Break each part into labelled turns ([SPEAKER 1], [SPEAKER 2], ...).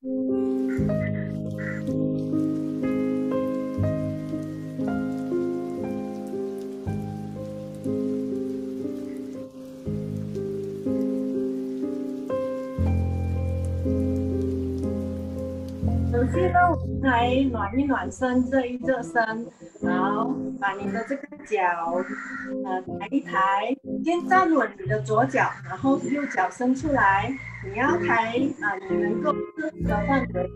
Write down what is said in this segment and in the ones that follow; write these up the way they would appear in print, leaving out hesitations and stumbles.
[SPEAKER 1] 首先呢，我们来暖一暖身，热一热身，好，把你的这个脚抬一抬，先站稳你的左脚，然后右脚伸出来，你要抬你能够适合的范围，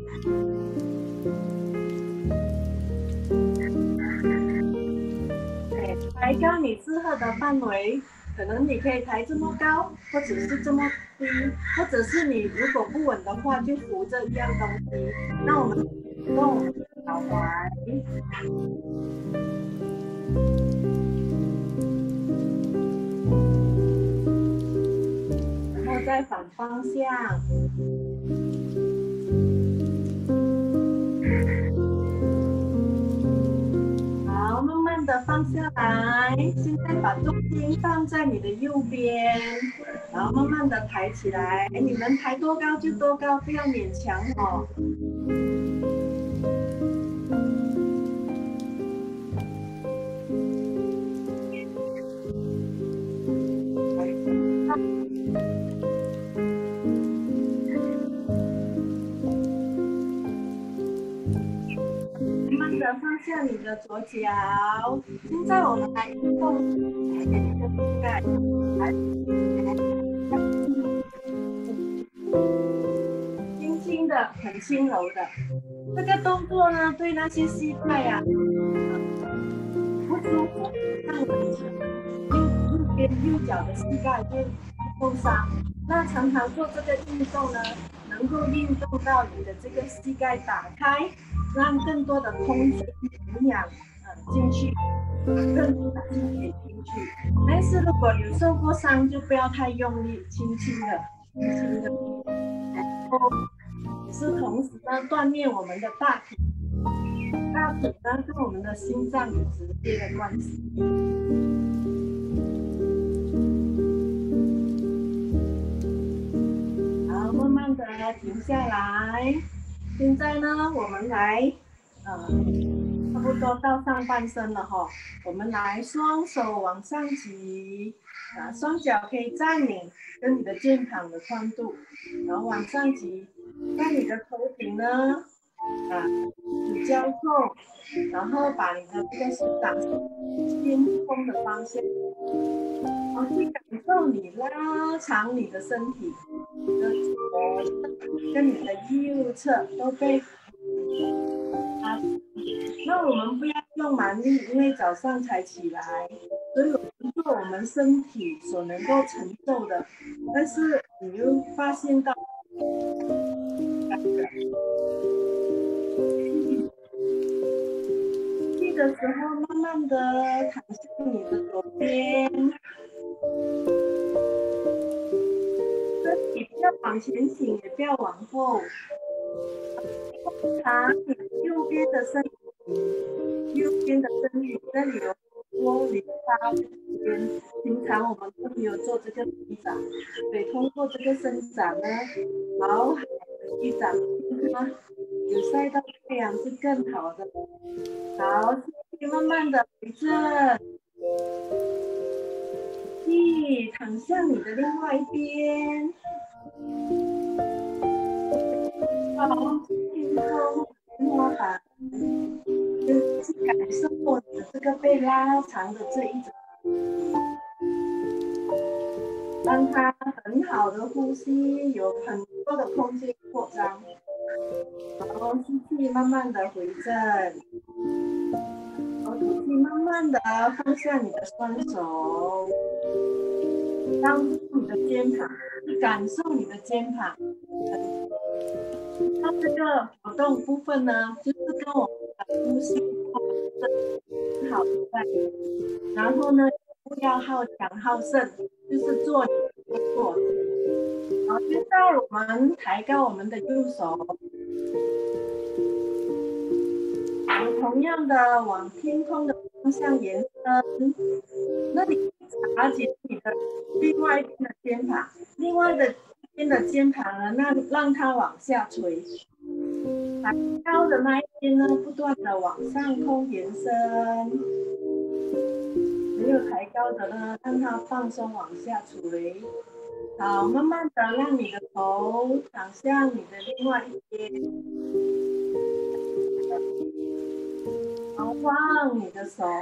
[SPEAKER 1] 抬高你适合的范围，可能你可以抬这么高，或者是这么低，或者是你如果不稳的话，就扶着一样东西。那我们用我们的脚踝。然后再反方向，好，慢慢的放下来。现在把重心放在你的右边，然后慢慢的抬起来。你能抬多高就多高，不要勉强哦。放下你的左脚，现在我们来运动你的膝盖，轻轻的，很轻柔的。这个动作呢，对那些膝盖呀不舒服，像我以前右边右脚的膝盖会受伤。那常常做这个运动呢，能够运动到你的这个膝盖打开。让更多的空气、营养进去，更多的气血进去。但是如果有受过伤，就不要太用力，轻轻的、轻轻的。然后也是同时呢，锻炼我们的大腿。大腿呢，跟我们的心脏有直接的关系。好，慢慢的停下来。现在呢，我们来，差不多到上半身了哈。我们来双手往上举，双脚可以占领跟你的肩膀的宽度，然后往上举，在你的头顶呢，你交扣，然后把你的这个手掌偏空的方向，然后去感受你拉长你的身体，你的左侧跟你的右侧都被那我们不要用蛮力，因为早上才起来，所以我们做我们身体所能够承受的。但是你又发现到，气的时候，慢慢的躺向你的左边，身体不要往前倾，也不要往后。长你右边的身体，那里有多淋巴边，平常我们都没有做这个伸展，所以通过这个伸展呢，好好的去展现它，有晒到太阳是更好的。好，继续慢慢的回正，躺向你的另外一边。好，轻松天花板，就是感受你的这个被拉长的这一整，让它很好的呼吸，有很多的空间扩张。然后吸气，慢慢的回正，然后吐气，慢慢的放下你的双手，让你的肩膀，去感受你的肩膀。那这个活动部分呢，就是跟我们的呼吸很好在，然后呢，不要好强好胜，就是做做。好，现在我们抬高我们的右手，然后同样的往天空的方向延伸，那你察觉你的另外一边的肩膀，另外的肩膀呢，让它往下垂。 抬高的那一边呢，不断的往上空延伸。没有抬高的呢，让它放松往下垂。好，慢慢的让你的头躺向你的另外一边，然后望你的手，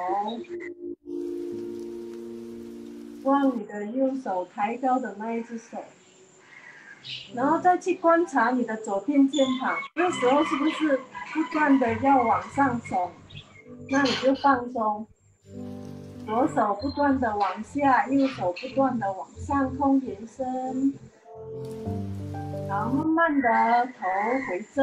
[SPEAKER 1] 望你的右手抬高的那一只手，然后再去观察你的左边肩膀，这时候是不是不断的要往上耸？那你就放松。左手不断的往下，右手不断的往上空延伸，然后慢慢的头回正，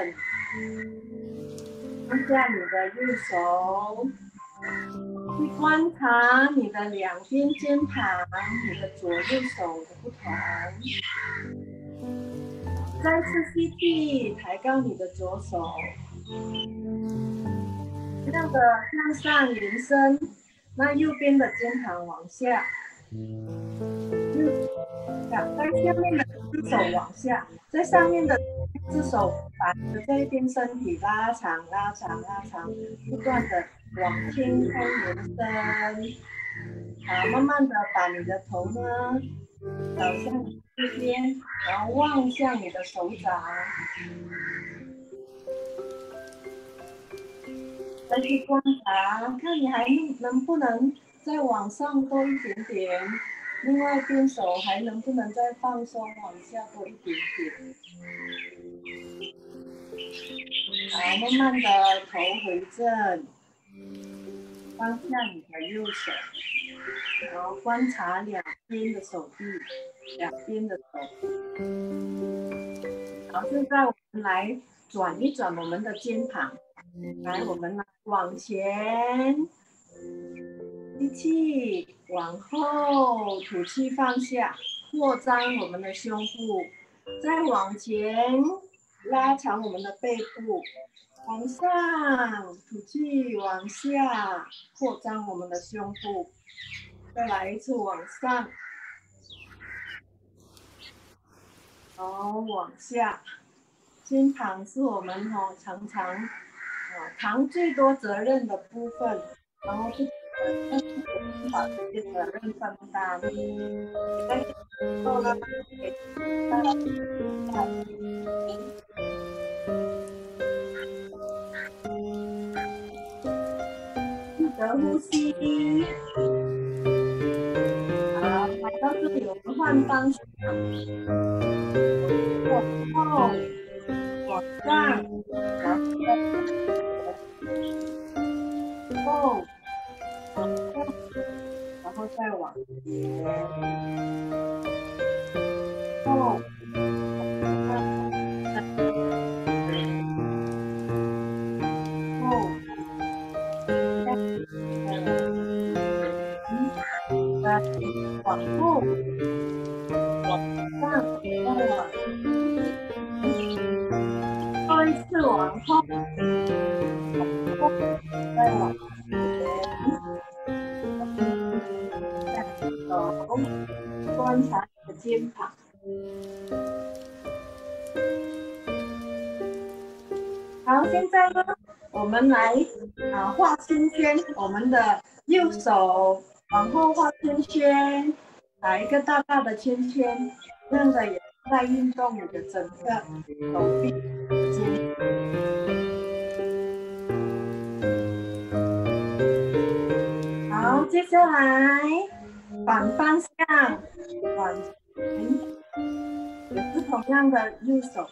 [SPEAKER 1] 放下你的右手，去观察你的两边肩膀，你的左右手的不同。再次吸气，抬高你的左手，这样的向上延伸。那右边的肩膀往下，在下面的只手往下，在上面的只手把你的这一边身体拉长、拉长、拉长，不断的往天空延伸。好，慢慢的把你的头呢导向这边，然后望向你的手掌。再去观察，看你还能不能再往上多一点点，另外一边手还能不能再放松往下多一点点。好，慢慢的头回正，放下你的右手，然后观察两边的手臂，两边的手。好，现在我们来转一转我们的肩膀。来，我们来往前，吸气，往后，吐气放下，扩张我们的胸部，再往前，拉长我们的背部，往上，吐气，往下，扩张我们的胸部，再来一次往上，好，往下，肩膀是我们常常扛最多责任的部分，然后不把这些责任分担。在后呢，记得呼吸。好，来到这里，我们换方向，往后，往上，然后往后。然后再往前，后，后，再往后，往上，再往，后一次往后，再往前，再手观察你的肩膀。好，现在呢，我们来画圈圈，我们的右手往后画圈圈，打一个大大的圈圈，这样的也在运动你的整个手臂肩。好，接下来反方向，往前，也是同样的右手。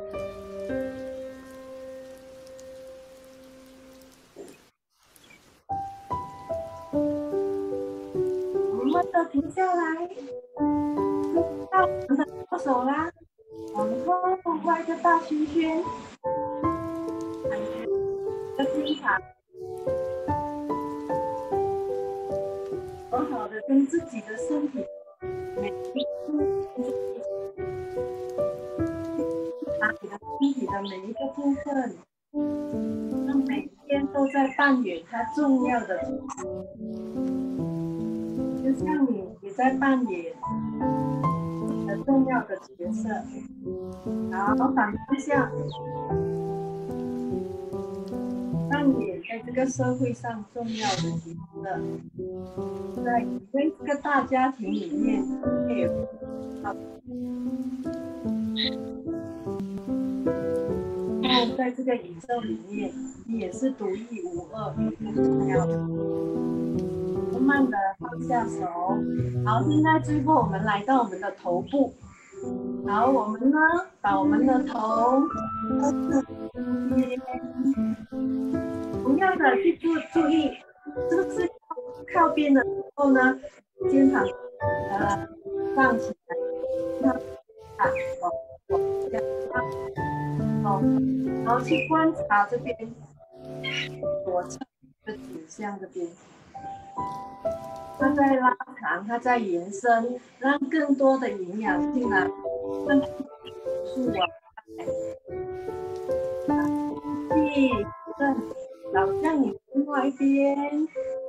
[SPEAKER 1] 慢慢停下来，到我们的左手啦，往后画一个大圈圈，感觉的肩膀，好好的跟自己的身体每一步，把你的身体的每一个部分，让每天都在扮演它重要的角色。就像你也在扮演你的重要的角色， 好，反方向。扮演在这个社会上重要的角色，在这个大家庭里面，然后在这个宇宙里面，你也是独一无二，也是重要的。慢慢的放下手，好，现在最后我们来到我们的头部，好，我们呢把我们的头同样的去注意，是不是靠边的时候呢，肩膀放起来，然后去观察这边左侧的颈项这边。它在拉长，它在延伸，让更多的营养进来，让树气正导向你另外一边，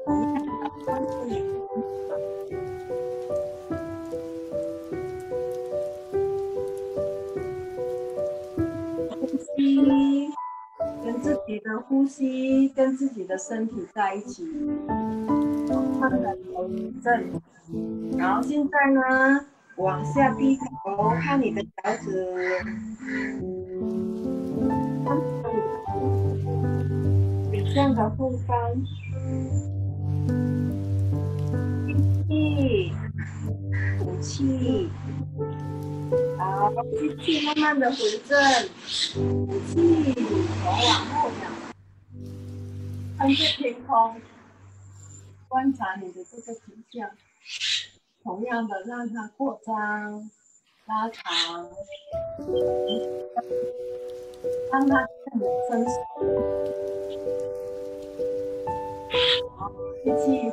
[SPEAKER 1] 呼吸，跟自己的呼吸，跟自己的身体在一起。慢慢的头正，然后现在呢，往下低头，看你的脚趾，颈项的后方，吸气，吐气，好，吸气，慢慢的回正，吐气，头往后仰，看着天空。观察你的这个景象，同样的让它扩张、拉长，让它更真实。好，吸气，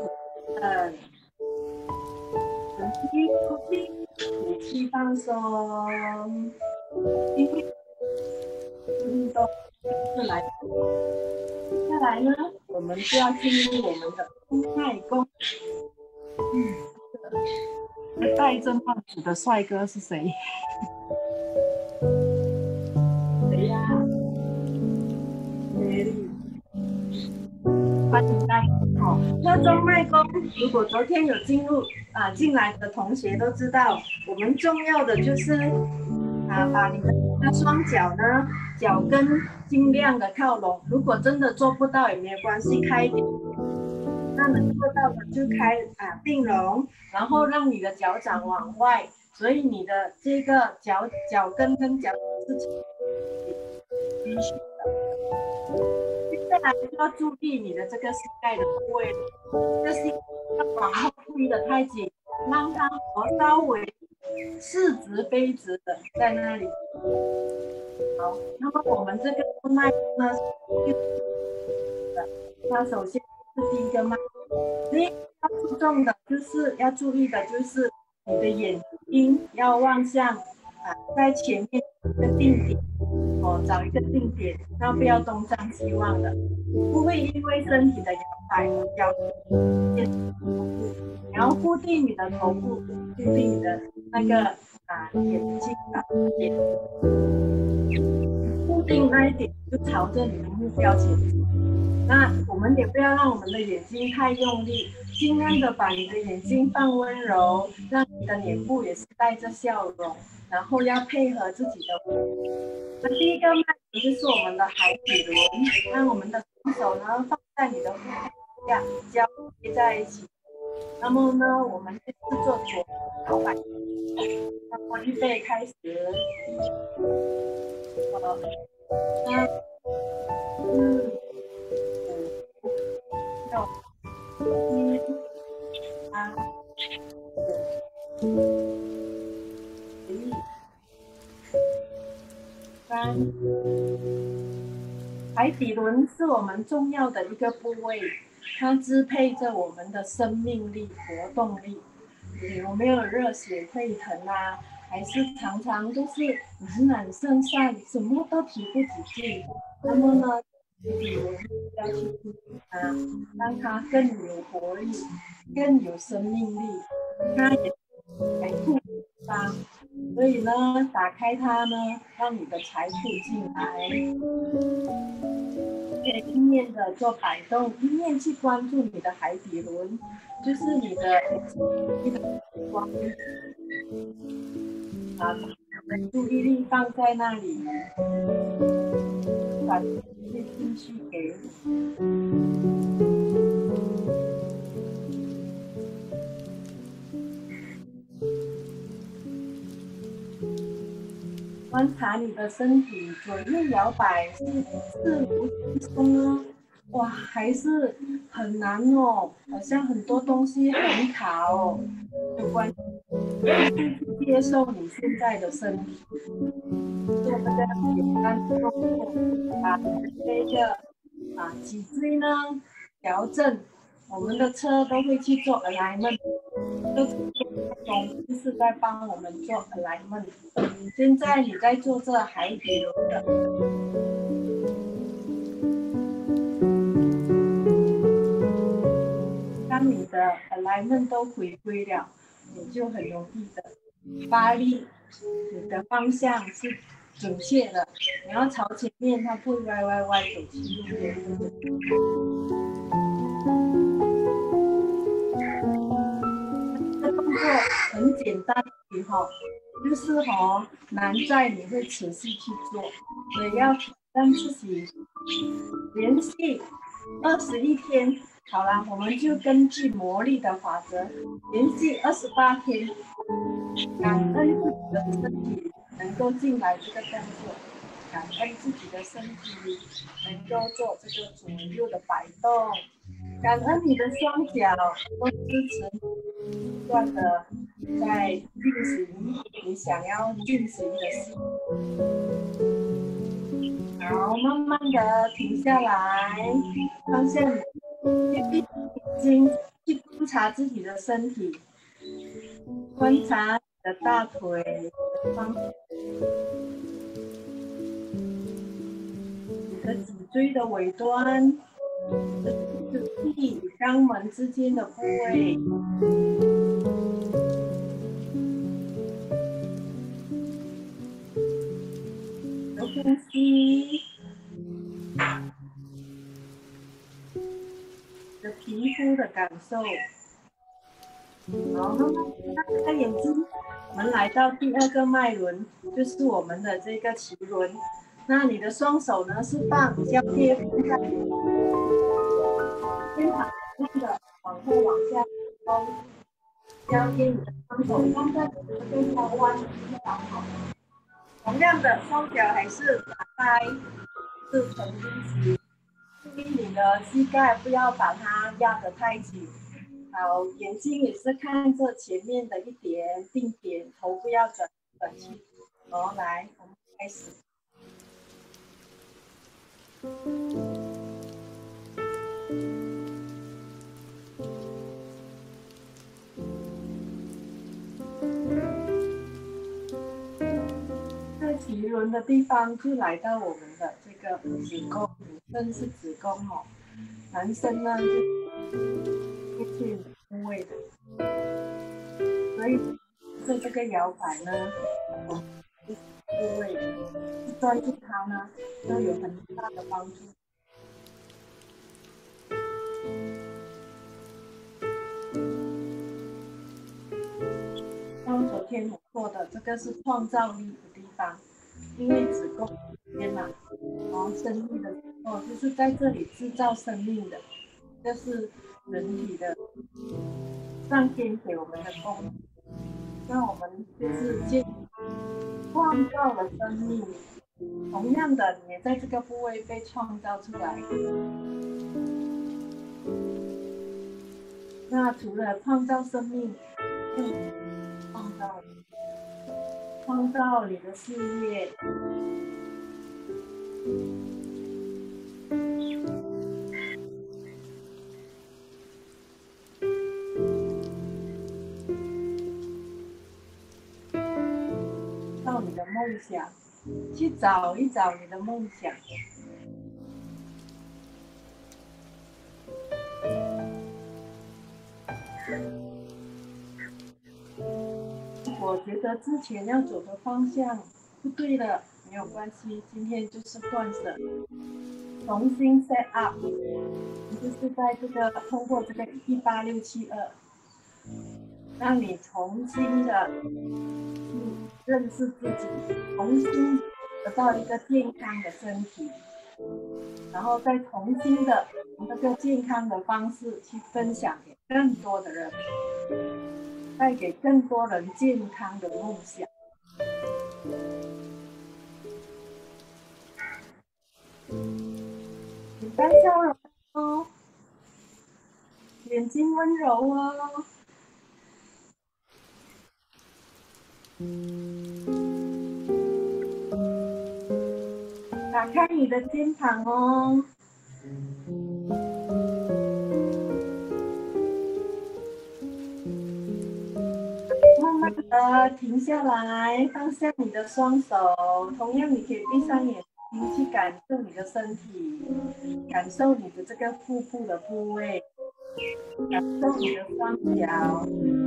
[SPEAKER 1] 吸气，呼气，吐气放松。因为运动是来，接下来呢，我们就要进入我们的空脉功。戴着帽子的帅哥是谁？谁呀？欢迎大家哦。那中脉功，如果昨天有进来的同学都知道，我们重要的就是把你的双脚呢，脚跟尽量的靠拢。如果真的做不到也没有关系，开一点。那能做到的就并拢，然后让你的脚掌往外，所以你的这个脚跟跟脚是允许的。接下来就要注意你的这个膝盖的部位，这是要往后推的太紧，让它稍微四直背直的在那里。好，那么我们这个脉呢，它首先是第一个脉，所以要注意的就是你的眼睛要望向在前面一个定点找一个定点，那不要东张西望的，不会因为身体的摇摆而掉你要固定你的头部，固定你的那个眼睛固定那一点就朝着你的目标前进。那我们也不要让我们的眼睛太用力，尽量的把你的眼睛放温柔，让你的脸部也是带着笑容，然后要配合自己的呼吸。那第一个脉就是我们的海底轮，让我们的双手呢放在你的腹部下，交接在一起。那么呢，我们就是做左摇摆。那么预备开始。3、4、6、7、8、9、10、3。海底轮是我们重要的一个部位，它支配着我们的生命力、活动力。有没有热血沸腾啊？还是常常都是懒懒散散，什么都提不起劲？那么呢，海底轮要去注意它，让它更有活力，更有生命力。它也来护它， 所以呢，打开它呢，让你的财富进来。可以一面的做摆动，一面去关注你的海底轮，就是你的光把注意力放在那里，把这些情绪给观察你的身体左右摇摆是不轻松呢？哇，还是很难哦，好像很多东西很卡哦。有关去接受你现在的身体，做这个简单的动作，把这个脊椎呢调正。我们的车都会去做 alignment， 这种就是在帮我们做 alignment。现在你在做这海底轮的，当你的 alignment 都回归了，你就很容易的发力，你的方向是准确的，你要朝前面，它不会歪歪歪走去右边。这个动作很简单哈，就是难在你会持续去做，所以要让自己连续21天。好啦，我们就根据魔力的法则，连续28天，感恩自己的身体能够进来这个动作，感恩自己的身体能够做这个左右的摆动，感恩你的双脚都支持你不断的在进行你想要进行的事。好，慢慢的停下来，放下你，去闭眼睛，去观察自己的身体，观察你的大腿、双腿、你的脊椎的尾端、你的肚脐与肛门之间的部位。呼吸，的皮肤的感受。好，慢慢睁开眼睛，我们来到第2个脉轮，就是我们的这个脐轮。那你的双手呢是交贴放在肩膀的，往后往下勾，交贴你的双手放在这个腰弯的地方。同样的，双脚还是打开，是呈心形。注意你的膝盖不要把它压得太紧。好，眼睛也是看着前面的一点定点，头不要转去。好，来，我们开始。在脐轮的地方就来到我们的这个子宫，女生是子宫哦，男生呢就接近部位的，所以做这个摇摆呢，部位专注它呢，都有很大的帮助。像昨天我做的这个是创造力的地方，因为子宫边嘛，生命的时候就是在这里制造生命的，这是人体的上天给我们的功能。那我们就是创造了生命，同样的，你也在这个部位被创造出来。那除了创造生命，创造你的事业，到你的梦想，去找一找你的梦想。 果觉得之前要走的方向不对了，没有关系，今天就是断舍，重新 set up，就是在这个通过这个18672，让你重新的认识自己，重新得到一个健康的身体，然后再重新的用这个健康的方式去分享给更多的人，带给更多人健康的梦想。你带笑容哦，眼睛温柔哦。打开你的肩膀哦，慢慢的停下来，放下你的双手。同样，你可以闭上眼睛去感受你的身体，感受你的这个腹部的部位，感受你的双脚，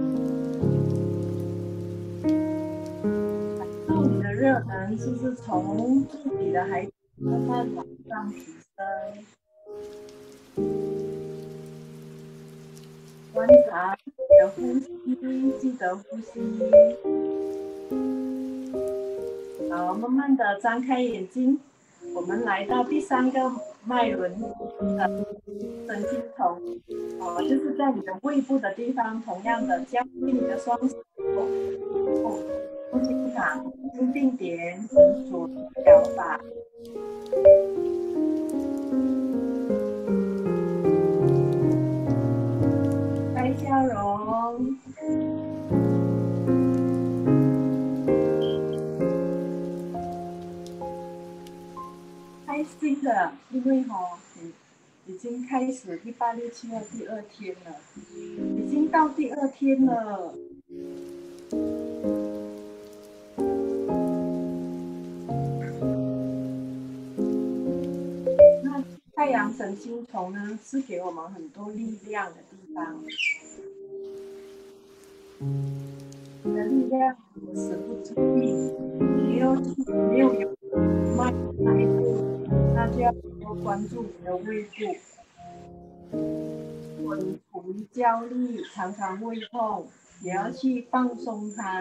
[SPEAKER 1] 感受你的热能是不是从自己的海底慢慢往上提升。观察你的呼吸，记得呼吸。好，慢慢的张开眼睛，我们来到第3个脉轮的神经丛，就是在你的胃部的地方，同样的交替你的双手，中心场，心定点，很准疗法。带笑容。开心的，因为已经开始18672第2天了，已经到第2天了。那太阳神经丛呢，是给我们很多力量的地方。你的力量我使不出力，没有脉部，那就要多关注你的胃部。如果你处于焦虑，常常胃痛，也要去放松它。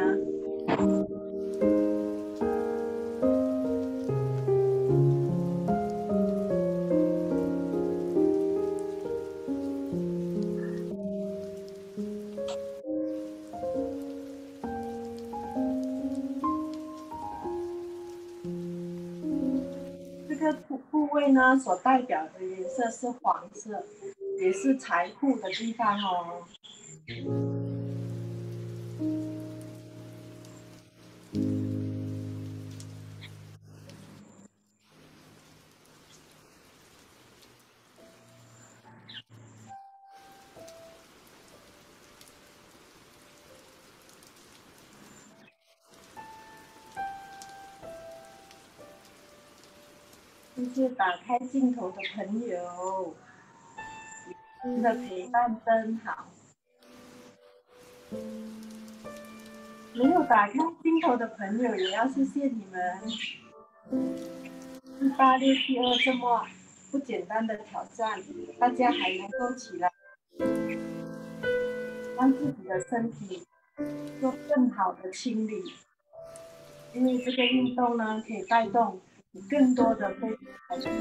[SPEAKER 1] 这个部位呢，所代表的颜色是黄色，也是财富的地方哦。谢谢打开镜头的朋友，你们的陪伴真好。没有打开镜头的朋友，也要谢谢你们。18672这么不简单的挑战，大家还能够起来，让自己的身体做更好的清理。因为这个运动呢，可以带动更多的被排出。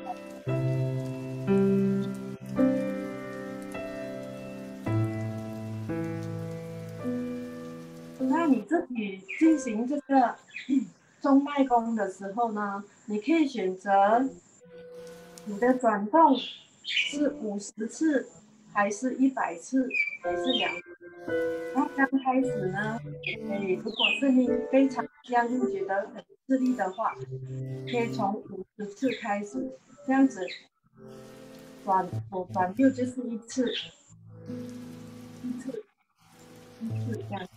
[SPEAKER 1] 那你自己进行这个中脉功的时候呢，你可以选择你的转动是50次，还是100次，还是2次。那刚开始呢，如果是你非常僵硬，觉得很吃力的话，可以从50次开始，这样子转右就是1次，1次这样。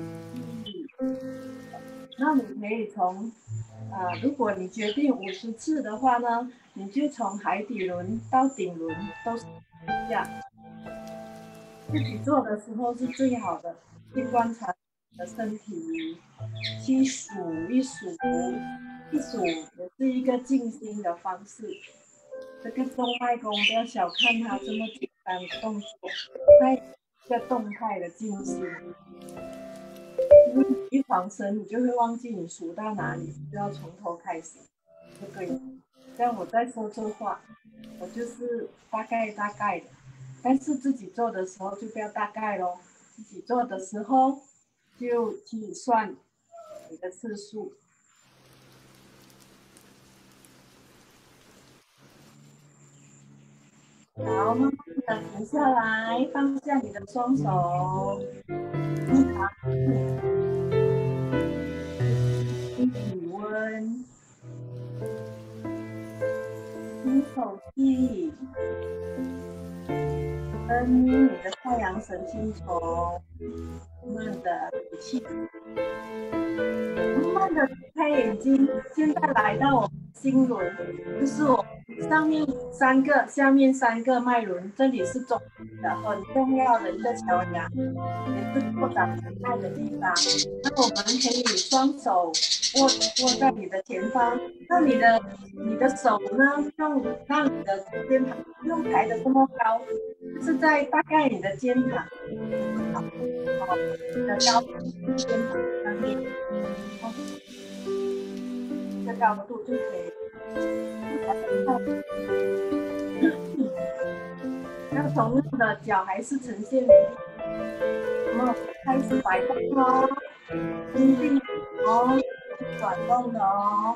[SPEAKER 1] 那你可以从如果你决定50次的话呢，你就从海底轮到顶轮都是这样。自己做的时候是最好的，去观察的身体，去数一数，一数也是一个静心的方式。这个动脉功不要小看它这么简单的动作，它一个动态的静心。因为你一晃神，你就会忘记你数到哪里，就要从头开始，就对了。像我在说这话，我就是大概的，但是自己做的时候就不要大概咯，自己做的时候就去算你的次数。好，慢慢的停下来，放下你的双手，体温，吸口气，跟你的太阳神经丛慢慢的吐气，慢慢的开眼睛。现在来到我们心轮，就是我上面3个，下面3个脉轮，这里是中的很重要的一个桥梁，也是扩展爱的地方。那我们可以双手握在你的前方，那你的手呢，用让你的肩膀不用抬得这么高，就是在大概你的肩膀，你的高肩膀上面，这个高度就可以。那同样的脚还是呈现那么开始摆动哦，轻轻哦，转动的哦。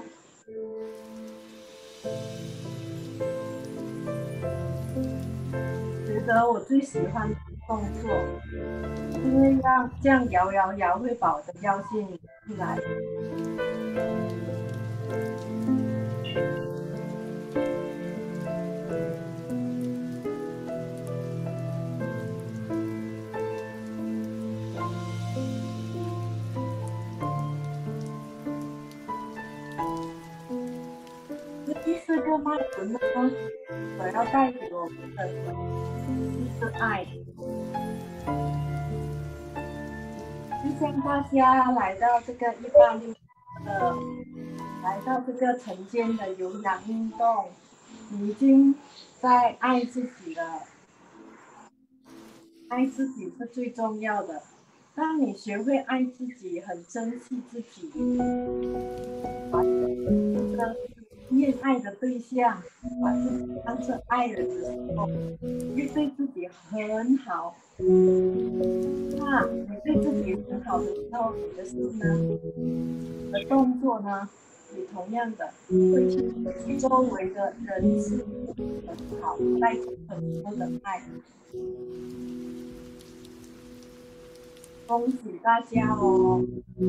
[SPEAKER 1] 觉得我最喜欢的动作，因为让这样摇会把我的腰线引出来。第4个脉轮呢，我要带给我们的就是爱。就像大家来到这个186来到这个晨间的有氧运动，你已经在爱自己了。爱自己是最重要的。当你学会爱自己，很珍惜自己，恋爱的对象，把自己当成爱人的时候，你对自己很好。那你对自己很好的时候，你的事呢，你的动作呢，也同样的会去周围的人事物很好，带着很多的爱。恭喜大家哦！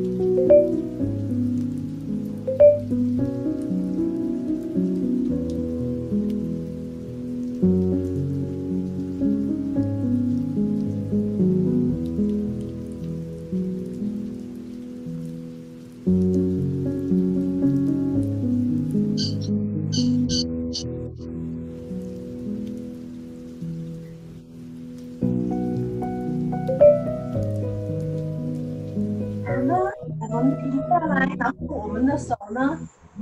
[SPEAKER 1] 我们停下来，然后我们的手呢，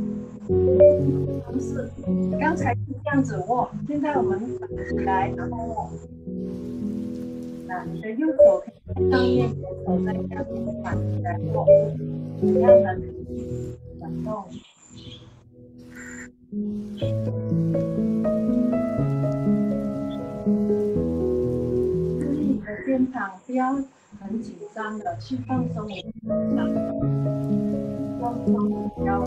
[SPEAKER 1] 是刚才是这样子握，现在我们反起来，然后握。那你的右手可以在上面，左手在下面，反起来握，同样的转动。注意你的肩膀不要很紧张的去放松你的肩膀，放松你的腰。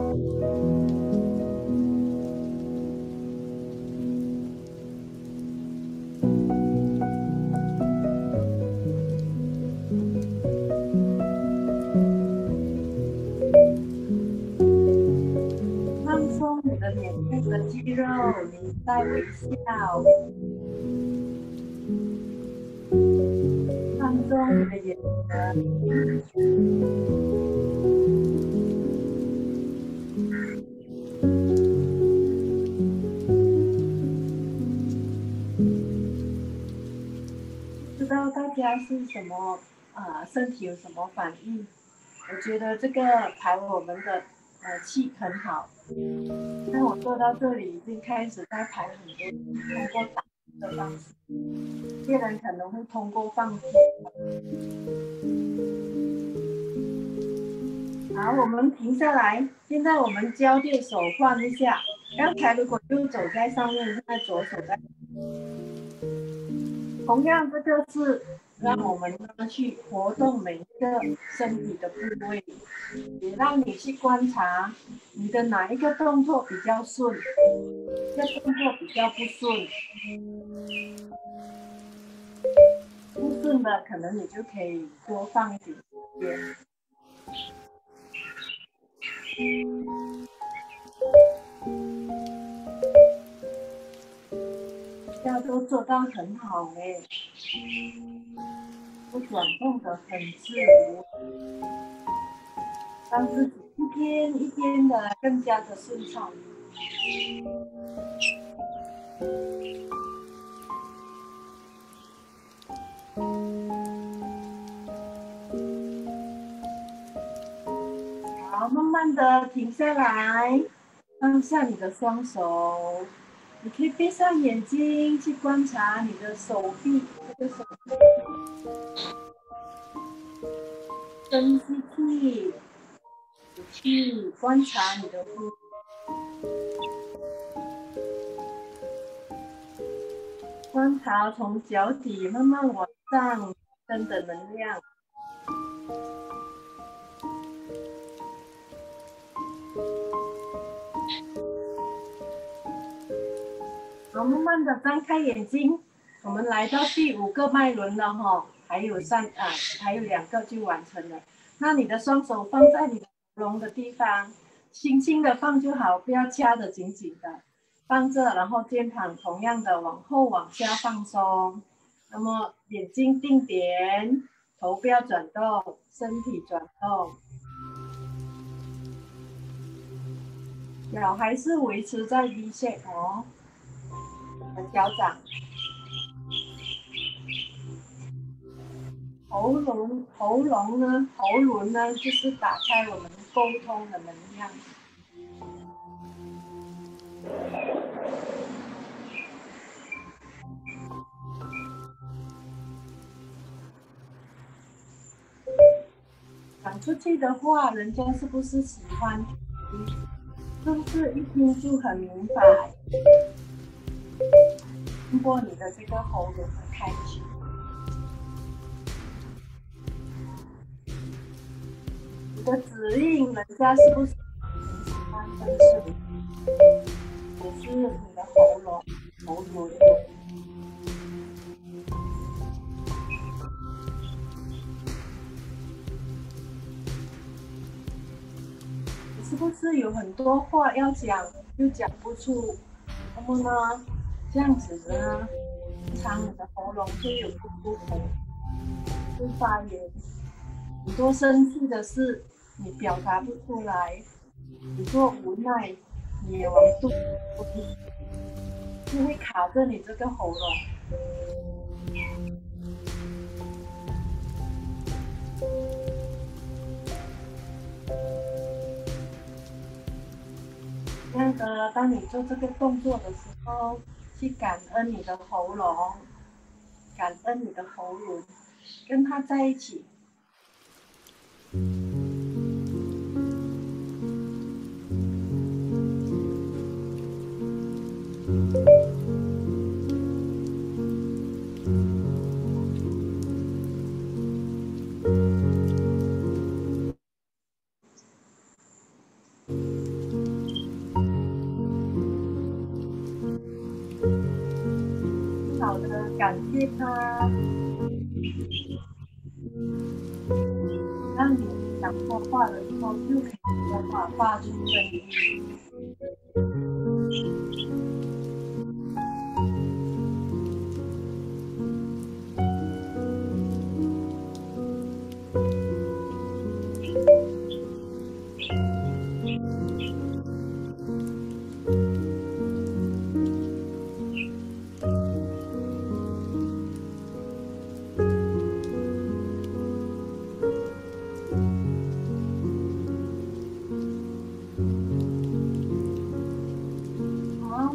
[SPEAKER 1] 放松你的脸部的肌肉，你在微笑。放松你的眼神。不知道大家是什么身体有什么反应。我觉得这个排我们的气很好。那我做到这里已经开始在排很多，通过打的方式，有些人可能会通过放屁。好，我们停下来。现在我们交替手换一下。刚才如果右手在上面，现在左手在。同样，这个是让我们呢去活动每一个身体的部位，也让你去观察你的哪一个动作比较顺，哪个动作比较不顺。不顺的，可能你就可以多放一点时间。大家都做到很好哎，都转动的很自如，让自己一天一天的更加的顺畅。好，慢慢的停下来，放下你的双手。你可以闭上眼睛去观察你的手臂，这个手臂，深吸气，吐气，观察你的呼吸，观察从脚底慢慢往上升的能量。好，慢慢的张开眼睛，我们来到第5个脉轮了哈，还有2个就完成了。那你的双手放在你的喉咙的地方，轻轻的放就好，不要掐得紧紧的，放着，然后肩膀同样的往后往下放松。那么眼睛定点，头不要转动，身体转动，脚还是维持在 V shape 哦。脚掌，喉咙呢，就是打开我们沟通的能量。讲出去的话，人家是不是喜欢听？是不是一听就很明白？通过你的这个喉咙的开启。你的指令，人家是不是很喜欢分析？也是你的喉咙。你是不是有很多话要讲，又讲不出？那么呢，这样子呢，平常你的喉咙会有不舒服，会发炎。很多生气的事，你表达不出来，你做无奈，你也往肚子就会卡着你这个喉咙。这样的，当你做这个动作的时候，去感恩你的喉咙，感恩你的喉咙，跟它在一起。好的，感谢他，让你讲错话的时候就可以说话，发出声音。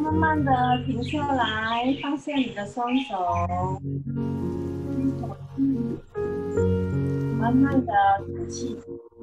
[SPEAKER 1] 慢慢的停下来，放下你的双手，吸口气，慢慢的吐气。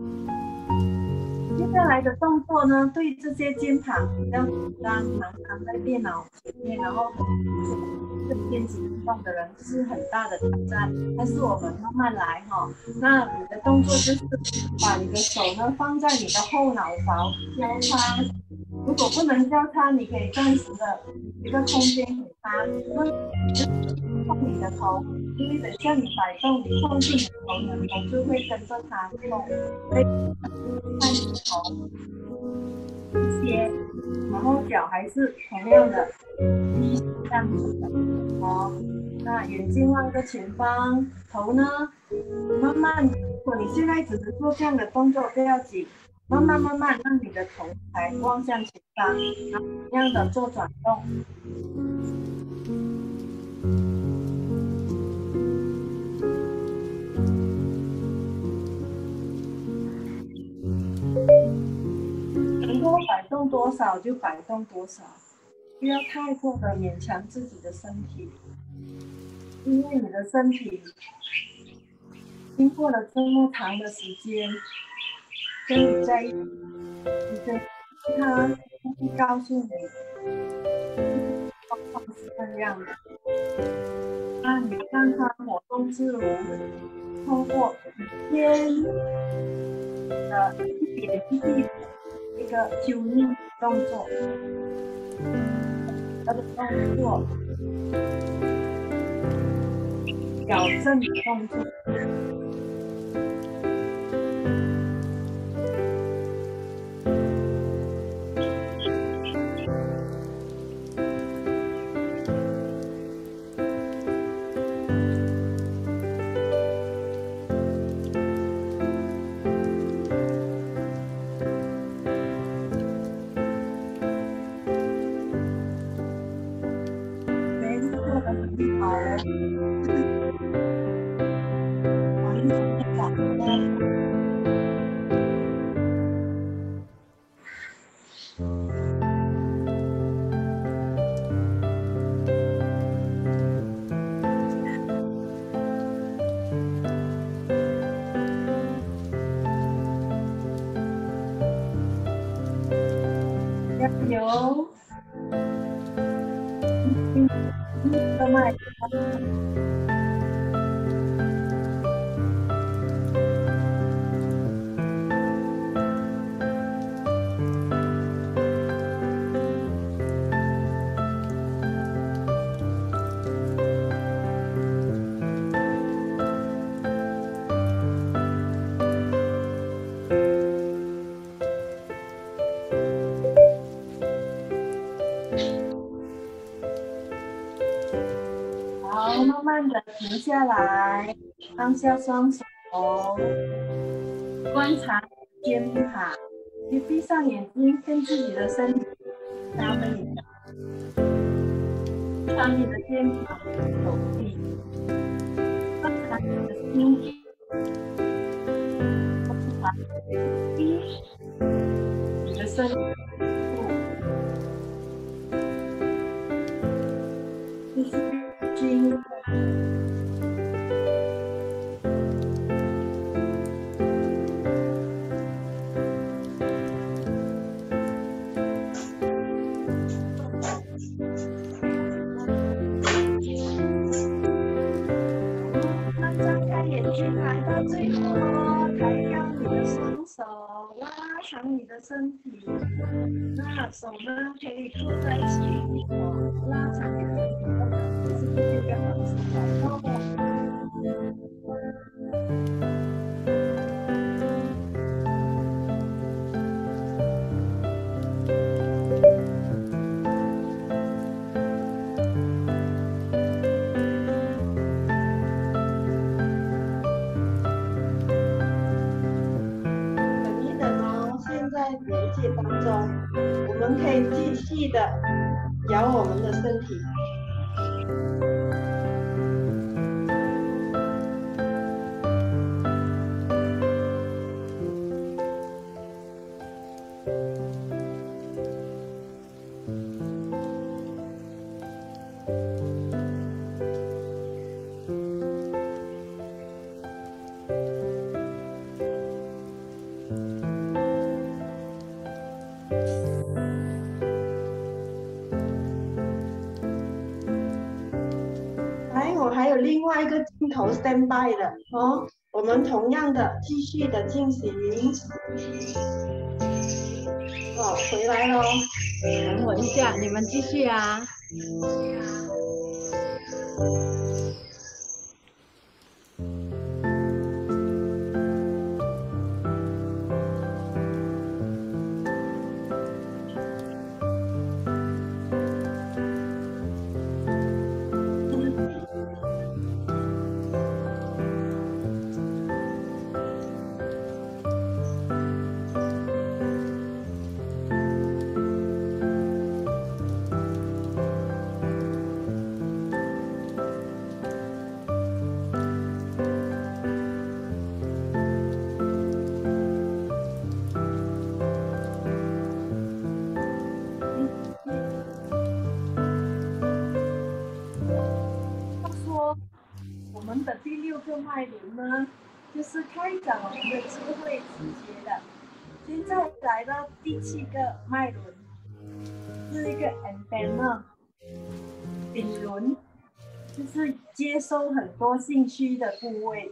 [SPEAKER 1] 接下来的动作呢，对这些肩膀比较紧张，常常在电脑前面，然后这边行动的人是很大的挑战。但是我们慢慢来哈。那你的动作就是把你的手呢放在你的后脑勺交叉。如果不能交叉，你可以暂时的一个空间给它，碰你的头，因为等下你摆动，你碰进你的头，你的头就会跟着它动，所以看你的头一些，然后脚还是同样的低这样子的。好，那眼睛望着前方，头呢慢慢，如果你现在只是做这样的动作不要紧，慢慢让你的头才望向前方，然后同样的做转动。能够摆动多少就摆动多少，不要太过的勉强自己的身体，因为你的身体经过了这么长的时间跟你在一起，你的他会告诉你状况是这样的，那你让他活动自如，通过每天的一点一滴的一个揪捏动作，他的动作，矫正的动作。有，动脉。好，慢慢的停下来，放下双手，观察肩膀，你闭上眼睛，跟自己的身体搭配一下，观察你的肩膀、手臂，观察你的心，观察你的身体。心。张开眼睛，来到最后哦，抬高你的双手，拉长你的身体，那手呢可以扣在一起，拉长你的身体，就是这个方式来动。在连接当中，我们可以继续的摇我们的身体。 有另外一个镜头 stand by 的哦，我们同样的继续的进行。哦，回来咯，等我一下，你们继续啊。我们的第6个脉轮呢，就是开展我们的智慧直觉的。现在来到第7个脉轮，是一个 antenna 顶轮，就是接收很多信息的部位。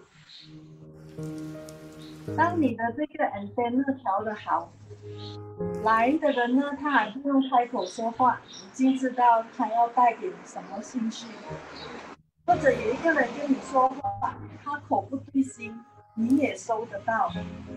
[SPEAKER 1] 当你的这个 antenna 调得好，来的人呢，他还不用开口说话，已经知道他要带给你什么信息。或者有一个人跟你说话，他口不对心，你也收得到。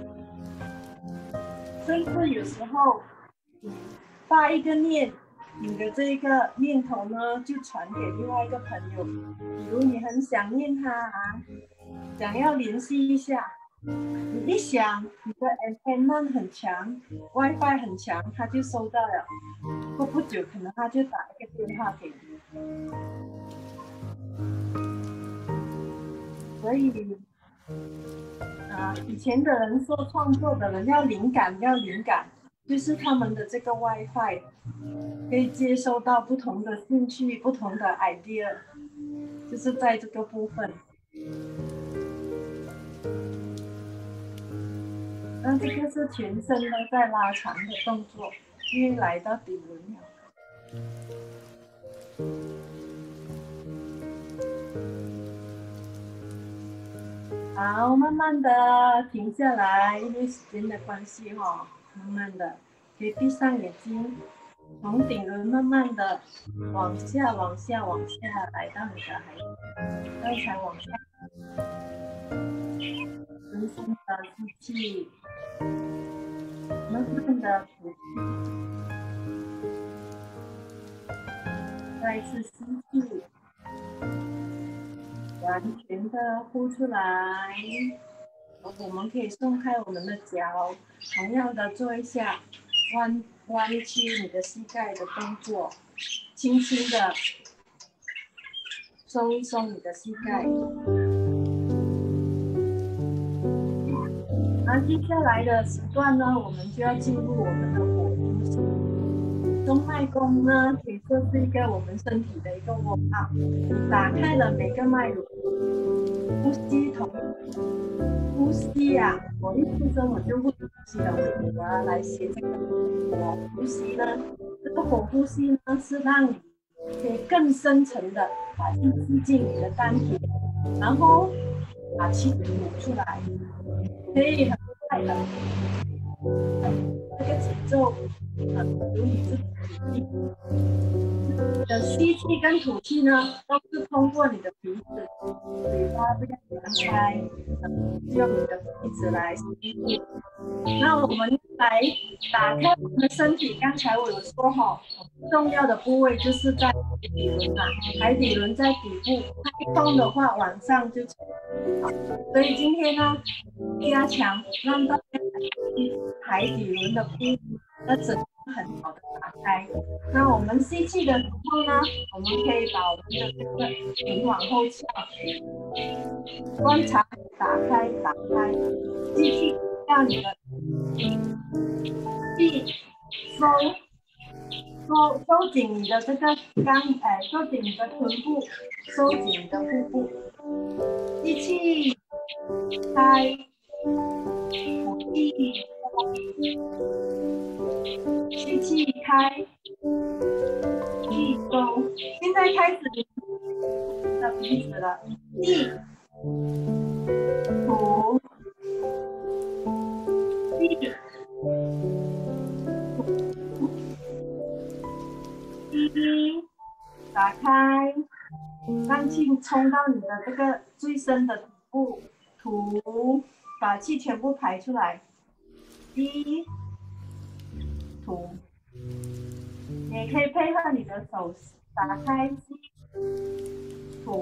[SPEAKER 1] 甚至有时候你发一个念，你的这个念头呢，就传给另外一个朋友。比如你很想念他啊，想要联系一下，你一想，你的 antenna 很强 ，WiFi 很强，他就收到了。过不久，可能他就打一个电话给你。所以，以前的人说创作的人要灵感，就是他们的这个 WiFi 可以接收到不同的兴趣、不同的 idea， 就是在这个部分。那这个是全身都在拉长的动作，因为来到底轮了。好，慢慢的停下来，因为时间的关系哈，慢慢的可以闭上眼睛，从顶轮慢慢的往下来到你的海底，刚才往下，深深的吸气，慢慢的吐气，再一次吸气。完全的呼出来，我们可以松开我们的脚，同样的做一下弯曲你的膝盖的动作，轻轻的松一松你的膝盖。那接下来的时段呢，我们就要进入我们的火呼吸。中脉功呢，可以说是一个我们身体的一个warm up，打开了每个脉轮，呼吸呼吸啊，我一出生我就会呼吸了，我要来学这个火呼吸呢。这个火呼吸呢，是让你可以更深层的把气吸进你的丹田，然后把气吐出来，可以很快的。这个节奏由你自己决定。你的吸气跟吐气呢，都是通过你的鼻子、嘴巴这样张开，用你的鼻子来吸气。那我们来打开我们的身体。刚才我有说哈，重要的部位就是在海底轮啊，海底轮在底部，它一通的话，往上就好。所以今天呢，加强让大家海底轮的部位的整个很好的打开。那我们吸气的时候呢，我们可以把我们的这个顶往后翘，观察打开，吸气，让你的气收紧你的这个收紧你的臀部，收紧你的腹部。吸气，开，吐气，吸气，开，气收。现在开始你的鼻子了， 地土地地，打开，让气冲到你的这个最深的底部，吐，把气全部排出来，一吐，你可以配合你的手打开吸吐，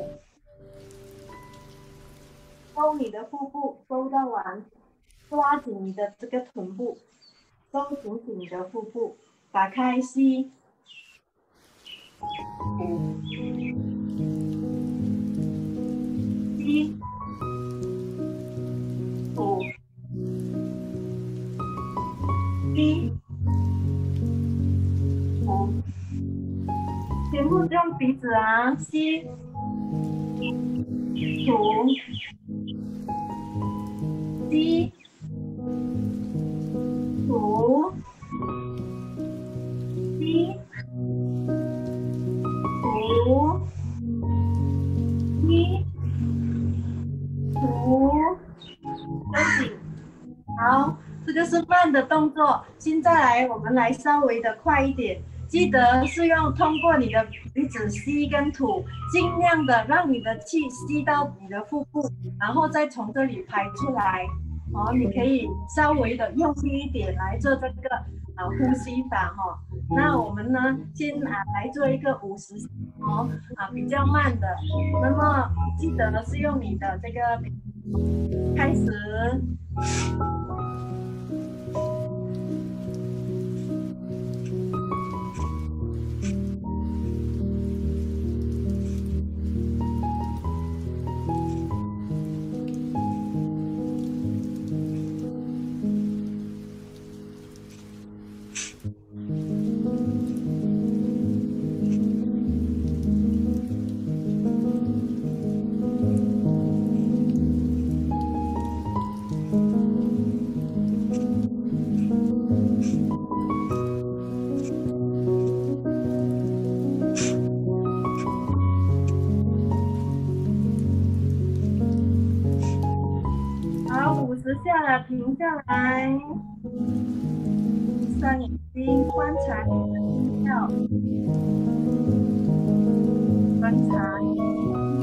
[SPEAKER 1] 收你的腹部，收到完，抓紧你的这个臀部，收紧紧你的腹部，打开吸。吸，吐，吸，吐，全部用鼻子啊，吸，吐，吸，吐，吸，吐，吸，吐，收紧。好，这个是慢的动作。现在来，我们来稍微的快一点。记得是用通过你的鼻子吸跟吐，尽量的让你的气吸到你的腹部，然后再从这里排出来。哦，你可以稍微的用力一点来做这个呼吸法哈。那我们呢，先来做一个50下比较慢的。那么记得是用你的这个开始。50下了，停下来，闭上眼睛，观察你的心跳，观察你的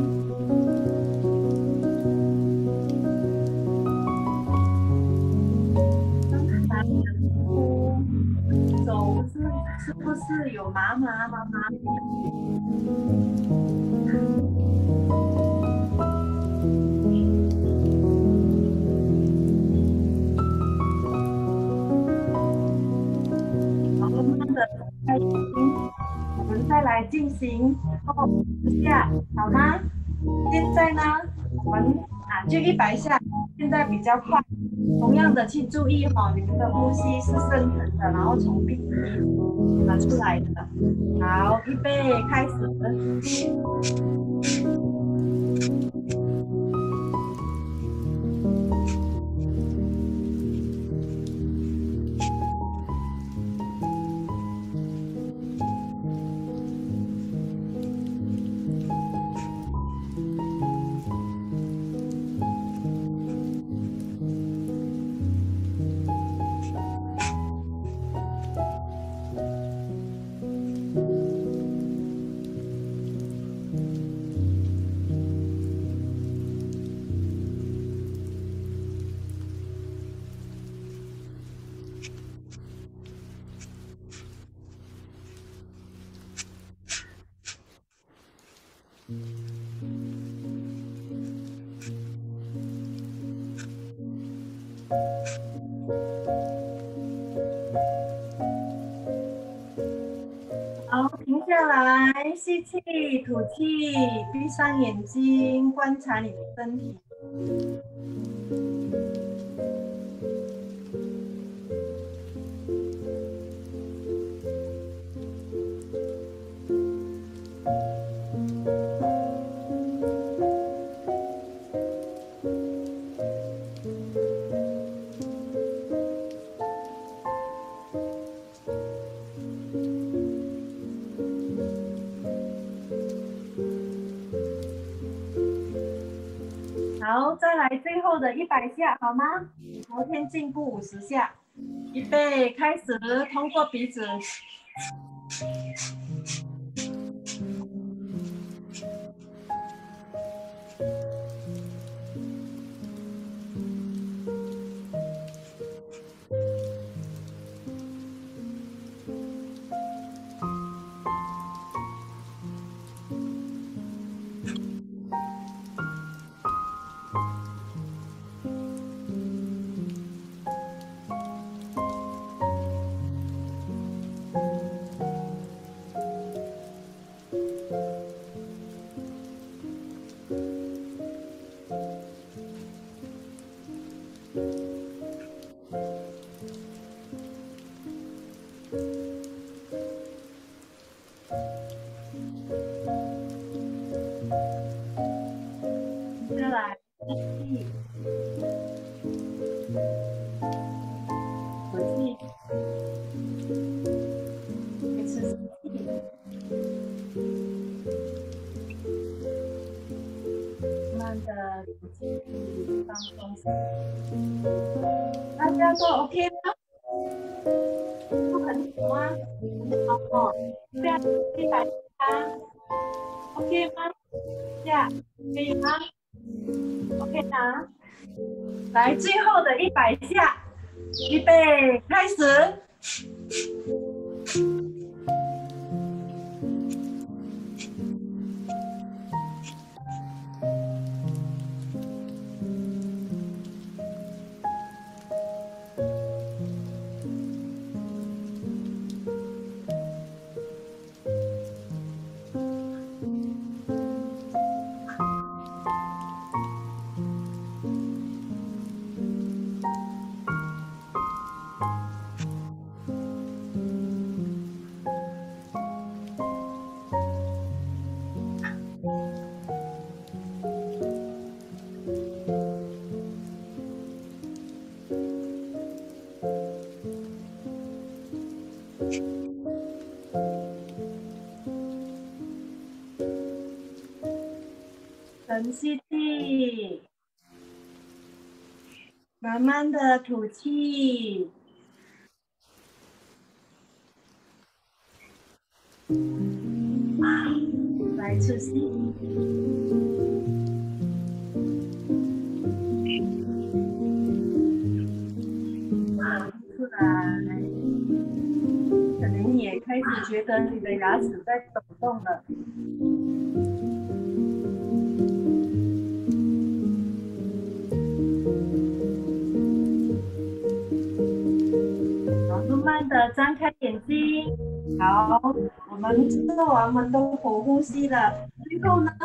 [SPEAKER 1] 皮肤，手是不是有麻麻？我们再来进行50下，好吗？现在呢，我们就100下，现在比较快。同样的，请注意你们的呼吸是深层的，然后从鼻子出来的。好，预备，开始。好，停下来，吸气，吐气，闭上眼睛，观察你的身体。 好，再来最后的100下，好吗？昨天进步50下，预备，开始，通过鼻子。再来，吸，吐气，维持吸气，慢的吐气，放松。大家都 OK 吗？都很好吗？好哦，这样100下 ，OK 吗？这样可以吗？OK 吗？来，最后的100下，预备，开始。深吸气，慢慢的吐气。来次吸，出来。可能你也开始觉得你的牙齿在抖动了。慢慢的张开眼睛，好，我们做完门洞口呼吸了，最后呢，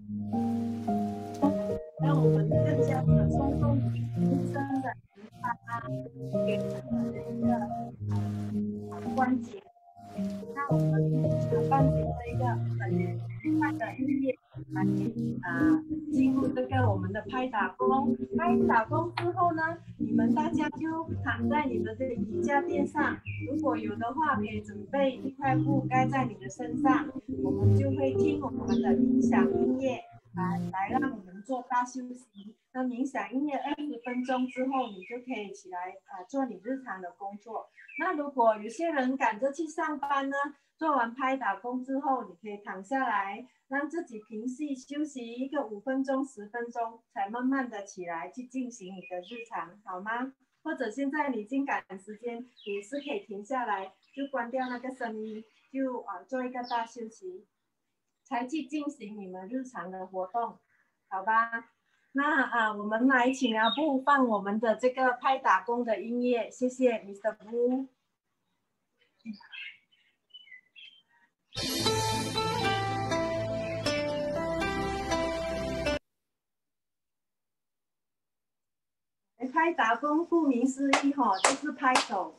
[SPEAKER 1] 让我们更加的松动全身的给一个关节。那我们伴随着一个很愉快的音乐来进入这个我们的拍打功。拍打功之后呢，你们大家就躺在你们的瑜伽垫上，如果有的话，可以准备一块布盖在你的身上。我们就会听我们的冥想音乐，来让我们做大休息。那冥想音乐20分钟之后，你就可以起来做你日常的工作。那如果有些人赶着去上班呢，做完拍打功之后，你可以躺下来，让自己平息休息一个5分钟、10分钟，才慢慢的起来去进行你的日常，好吗？或者现在你已经赶时间，也是可以停下来，就关掉那个声音，就做一个大休息，才去进行你们日常的活动，好吧？那我们来请阿布放我们的这个拍打功的音乐，谢谢 Mr. 布。拍打功顾名思义就是拍手。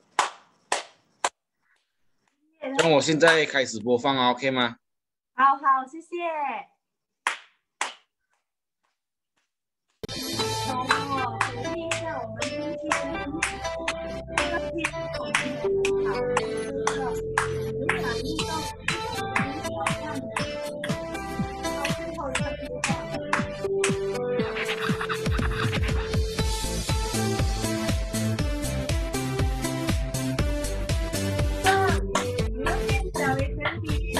[SPEAKER 2] 那我现在开始播放 ，OK 吗？
[SPEAKER 1] 好好，谢谢。鼓励一下我们今天最后一个阶段。 没问题。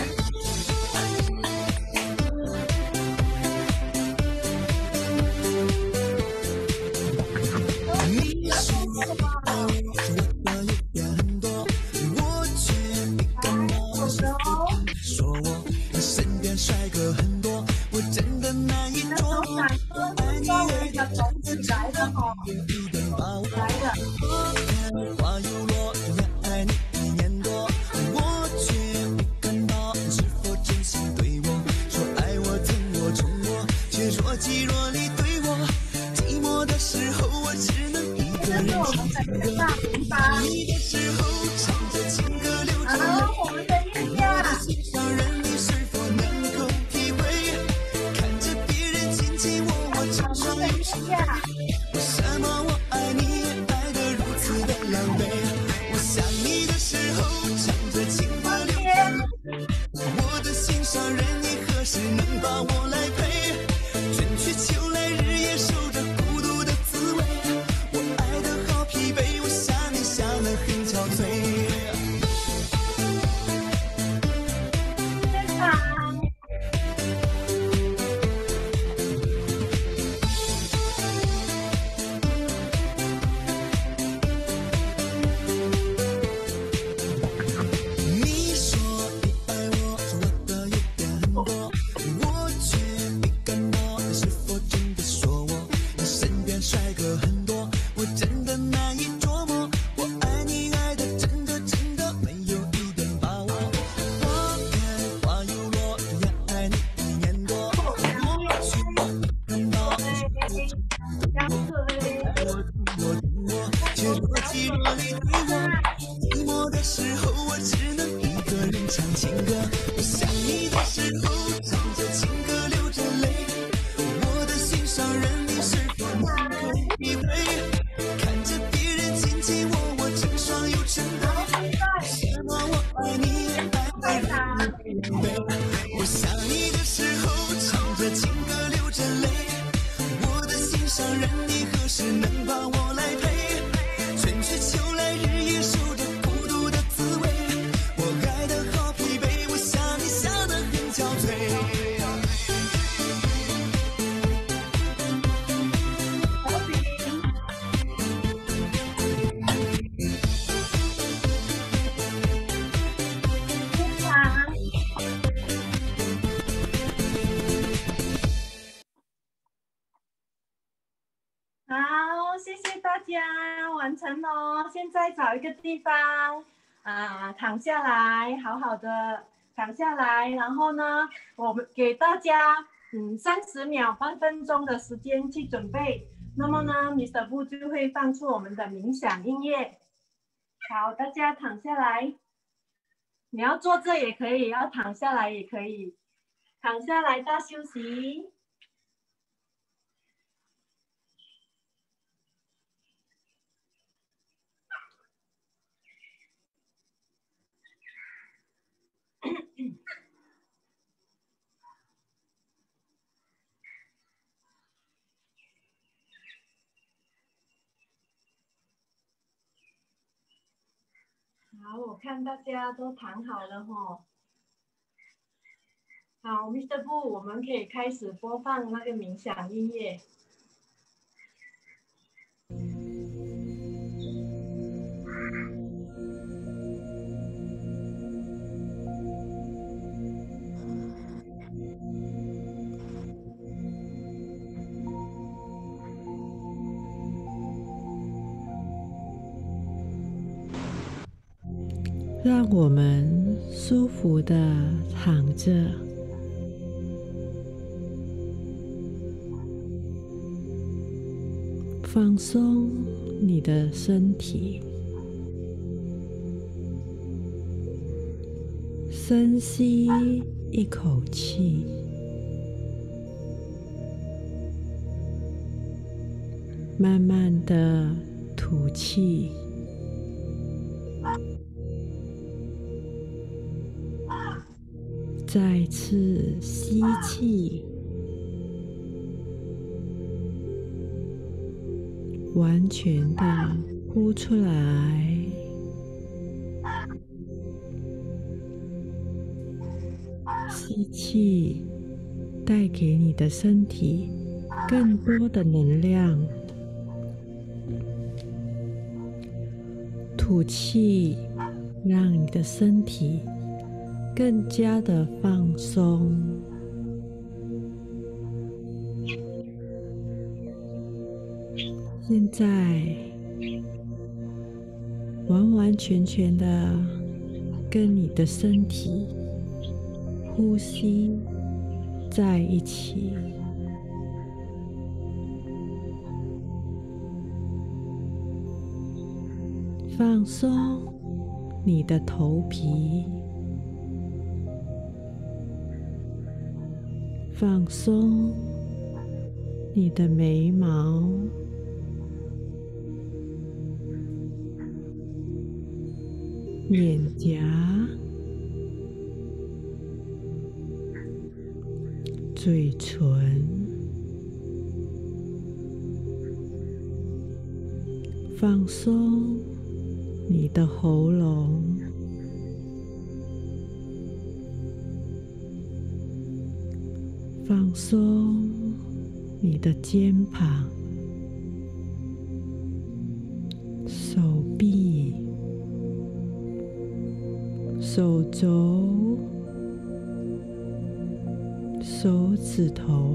[SPEAKER 3] 你说爱我，我的也很多，我却没感到是否真的说我，你身边帅哥很多，我真的难以捉摸。爱你爱的真的真的有一点把握。花开花又落，同样爱你1年多，我却没感到是否真心对我，说爱我疼我宠我，却若即若离对我。寂寞的时候，我只能一个人唱情歌。你的时候，唱着情歌流着泪。我的心上人，你是否能够体会？看着别人紧紧握我，承受一生悲。为什么我爱你，爱得如此的狼狈？我想你的时候，唱着情歌流着泪。我的心上人，你何时能把我来陪？春去秋来，日夜守着孤独的滋味。我爱得好疲惫，我想你想得很憔悴。你说你爱我，说我的有点很多，我却没感到是否真的说我。你身边帅哥很多，我真的难以捉摸。我爱你爱的真的真的没有一点把握。花开花又落，同样爱你1年多，我却没感到是否真的我疼我，却若即若离对我。寂寞的时候，我只能一个人唱情歌。我想你的时候，唱着情歌流着泪。我的心上人，你是否能够体会？看着别人紧紧握我，成双又成对。为什么我爱你，爱得如此狼狈？我想你的时候，唱着情歌流着泪。我的心上人，你何时能把我来陪？春去秋来，日夜守着孤独的滋味。我爱得好疲惫，我想你想得很憔悴。
[SPEAKER 1] 好，谢谢大家，完成咯。现在找一个地方躺下来，好好的躺下来，然后呢，我们给大家30秒、半分钟的时间去准备。那么呢，Mr. Wu 就会放出我们的冥想音乐。好，大家躺下来，你要坐着也可以，要躺下来也可以，躺下来大休息。好，我看大家都躺好了吼。好 ，Mr. Wu， 我们可以开始播放那个冥想音乐。
[SPEAKER 4] 让我们舒服的躺着，放松你的身体，深吸一口气，慢慢的吐气。再次吸气，完全的呼出来。 吸气，带给你的身体更多的能量。吐气，让你的身体更加的放松。现在，完完全全的跟你的身体呼吸在一起。放松你的头皮，放松你的眉毛，脸颊、嘴唇，放松你的喉咙，放松你的肩膀、手臂、手肘、手指头，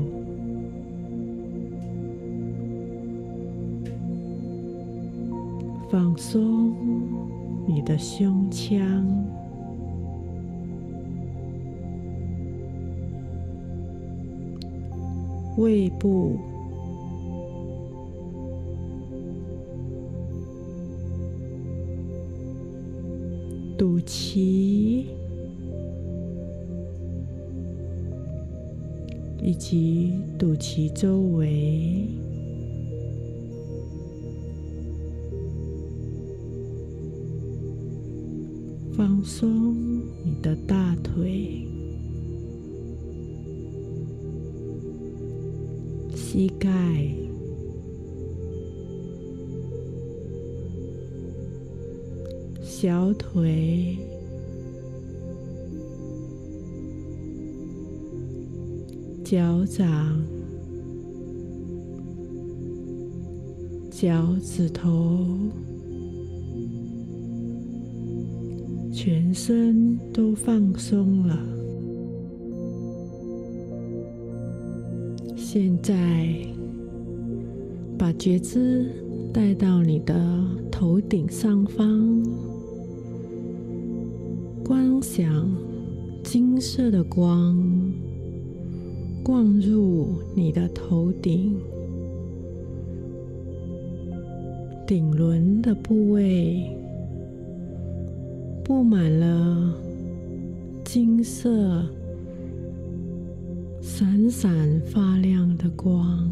[SPEAKER 4] 放松你的胸腔，胃部，肚脐，以及肚脐周围。放松你的大腿、膝盖、小腿、脚掌、脚趾头，全身都放松了。现在，把觉知带到你的头顶上方，观想金色的光灌入你的头顶，顶轮的部位布满了金色闪闪发亮的光。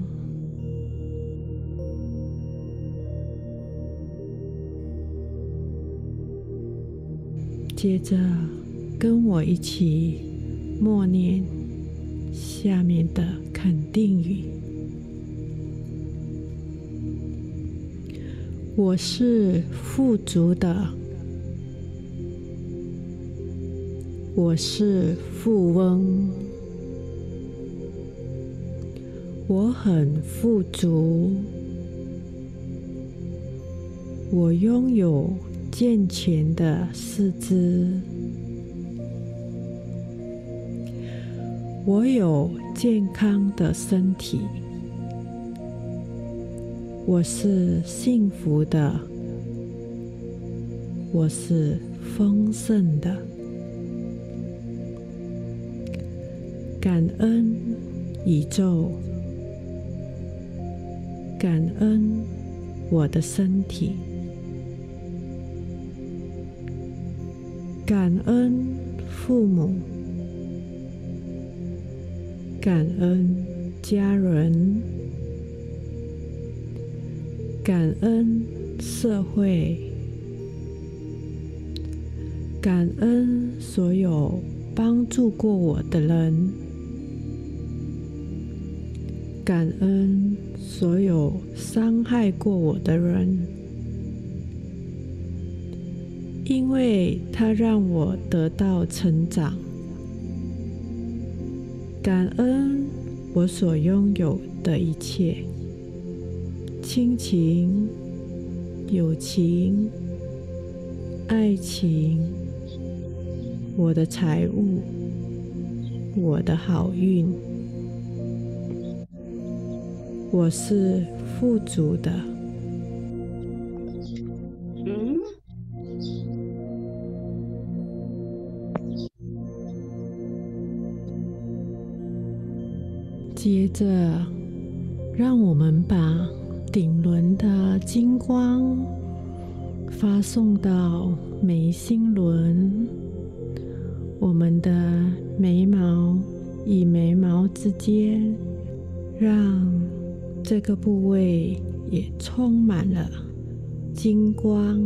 [SPEAKER 4] 接着跟我一起默念下面的肯定语：我是富足的，我是富翁，我很富足，我拥有健全的四肢，我有健康的身体，我是幸福的，我是丰盛的。感恩宇宙，感恩我的身体，感恩父母，感恩家人，感恩社会，感恩所有帮助过我的人，感恩所有伤害过我的人，因为它让我得到成长。 感恩我所拥有的一切，亲情、友情、爱情，我的财物，我的好运。我是富足的。接着，让我们把顶轮的金光发送到眉心轮，我们的眉毛与眉毛之间，让这个部位也充满了金光。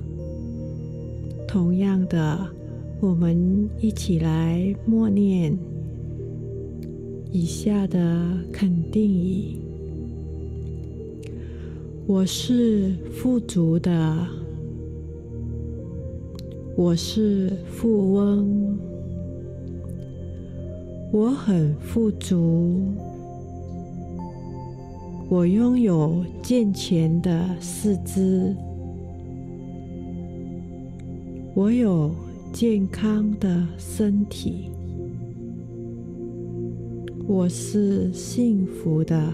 [SPEAKER 4] 同样的，我们一起来默念以下的肯定语：我是富足的，我是富翁，我很富足，我拥有健全的四肢，我有健康的身体，我是幸福的，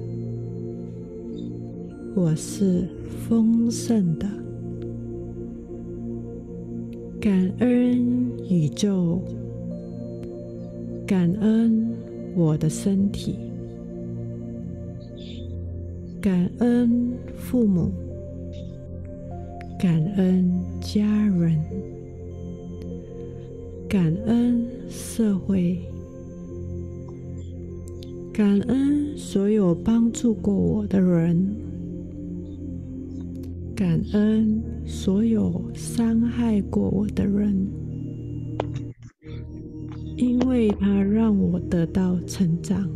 [SPEAKER 4] 我是丰盛的。感恩宇宙，感恩我的身体，感恩父母，感恩家人，感恩社会，感恩所有帮助过我的人，感恩所有伤害过我的人，因为它让我得到成长。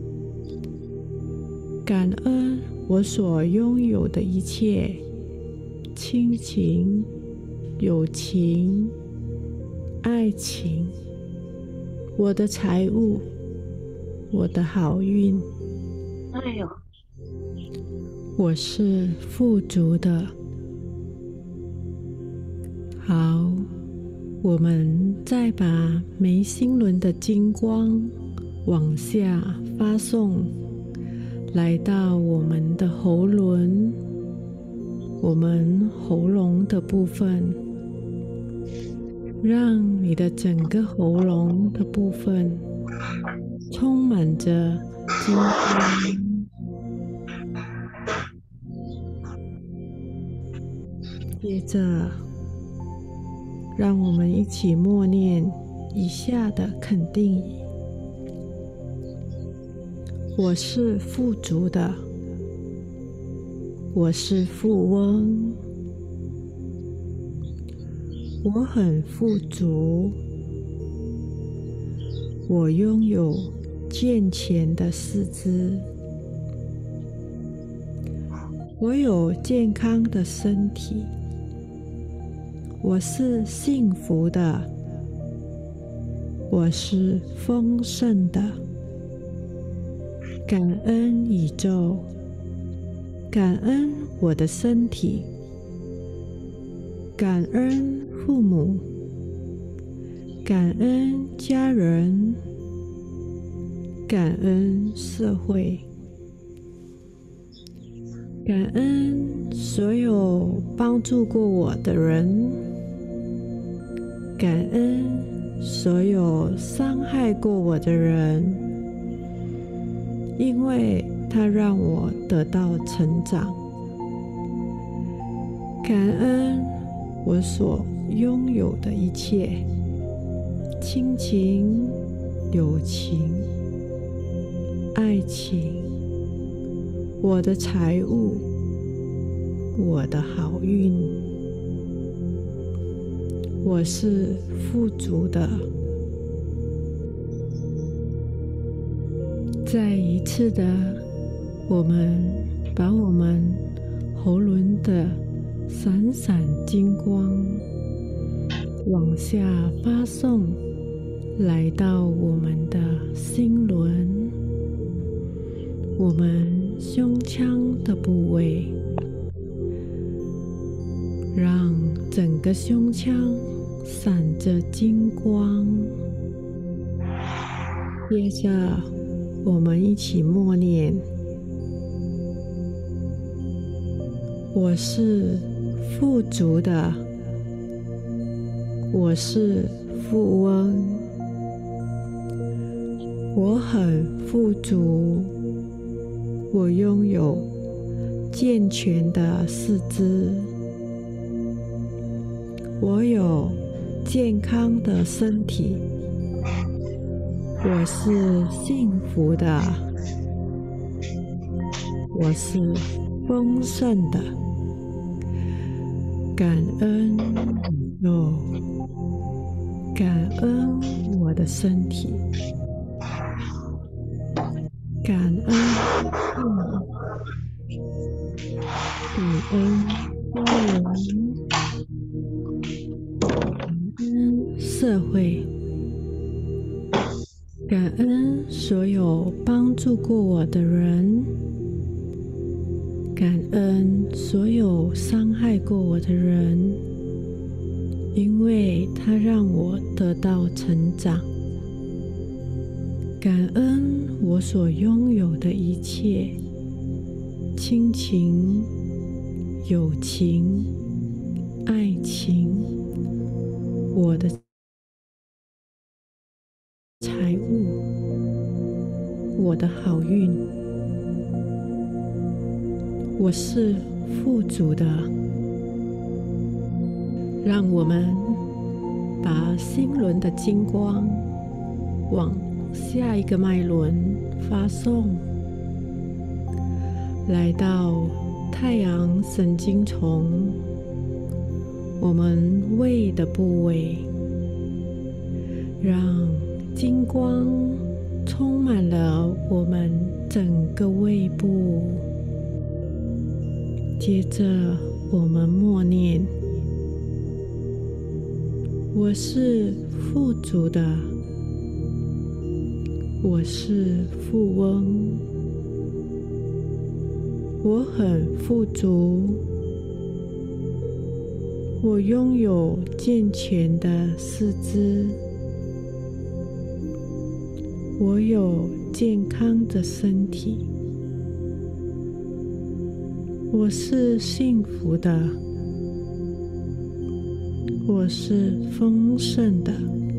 [SPEAKER 4] 感恩我所拥有的一切，亲情、友情、爱情，我的财物，我的好运。
[SPEAKER 1] 哎呦，
[SPEAKER 4] 我是富足的。好，我们再把眉心轮的金光往下发送，来到我们的喉轮，我们喉咙的部分，让你的整个喉咙的部分充满着金光。接着，让我们一起默念以下的肯定语：我是富足的，我是富翁，我很富足，我拥有健全的四肢，我有健康的身体，我是幸福的，我是丰盛的。感恩宇宙，感恩我的身体，感恩父母，感恩家人，感恩社会，感恩所有帮助过我的人，感恩所有伤害过我的人，因为它让我得到成长。感恩我所拥有的一切，亲情、友情、爱情，我的财物，我的好运。我是富足的。再一次的，我们把我们喉轮的闪闪金光往下发送，来到我们的心轮，我们胸腔的部位，让整个胸腔闪着金光。接着，我们一起默念：我是富足的，我是富翁，我很富足，我拥有健全的四肢，我有健康的身体，我是幸福的，我是丰盛的。感恩宇宙，感恩我的身体，感恩父母，感恩家人，感恩社会，感恩所有帮助过我的人，感恩所有伤害过我的人，因为他让我得到成长。感恩我所拥有的一切，亲情、友情、爱情，我的财物，我的好运，我是富足的。让我们把心轮的金光往下一个脉轮发送，来到太阳神经丛，我们胃的部位，让金光充满了我们整个胃部。接着我们默念：我是富足的，我是富翁，我很富足，我拥有健全的四肢，我有健康的身体，我是幸福的，我是丰盛的。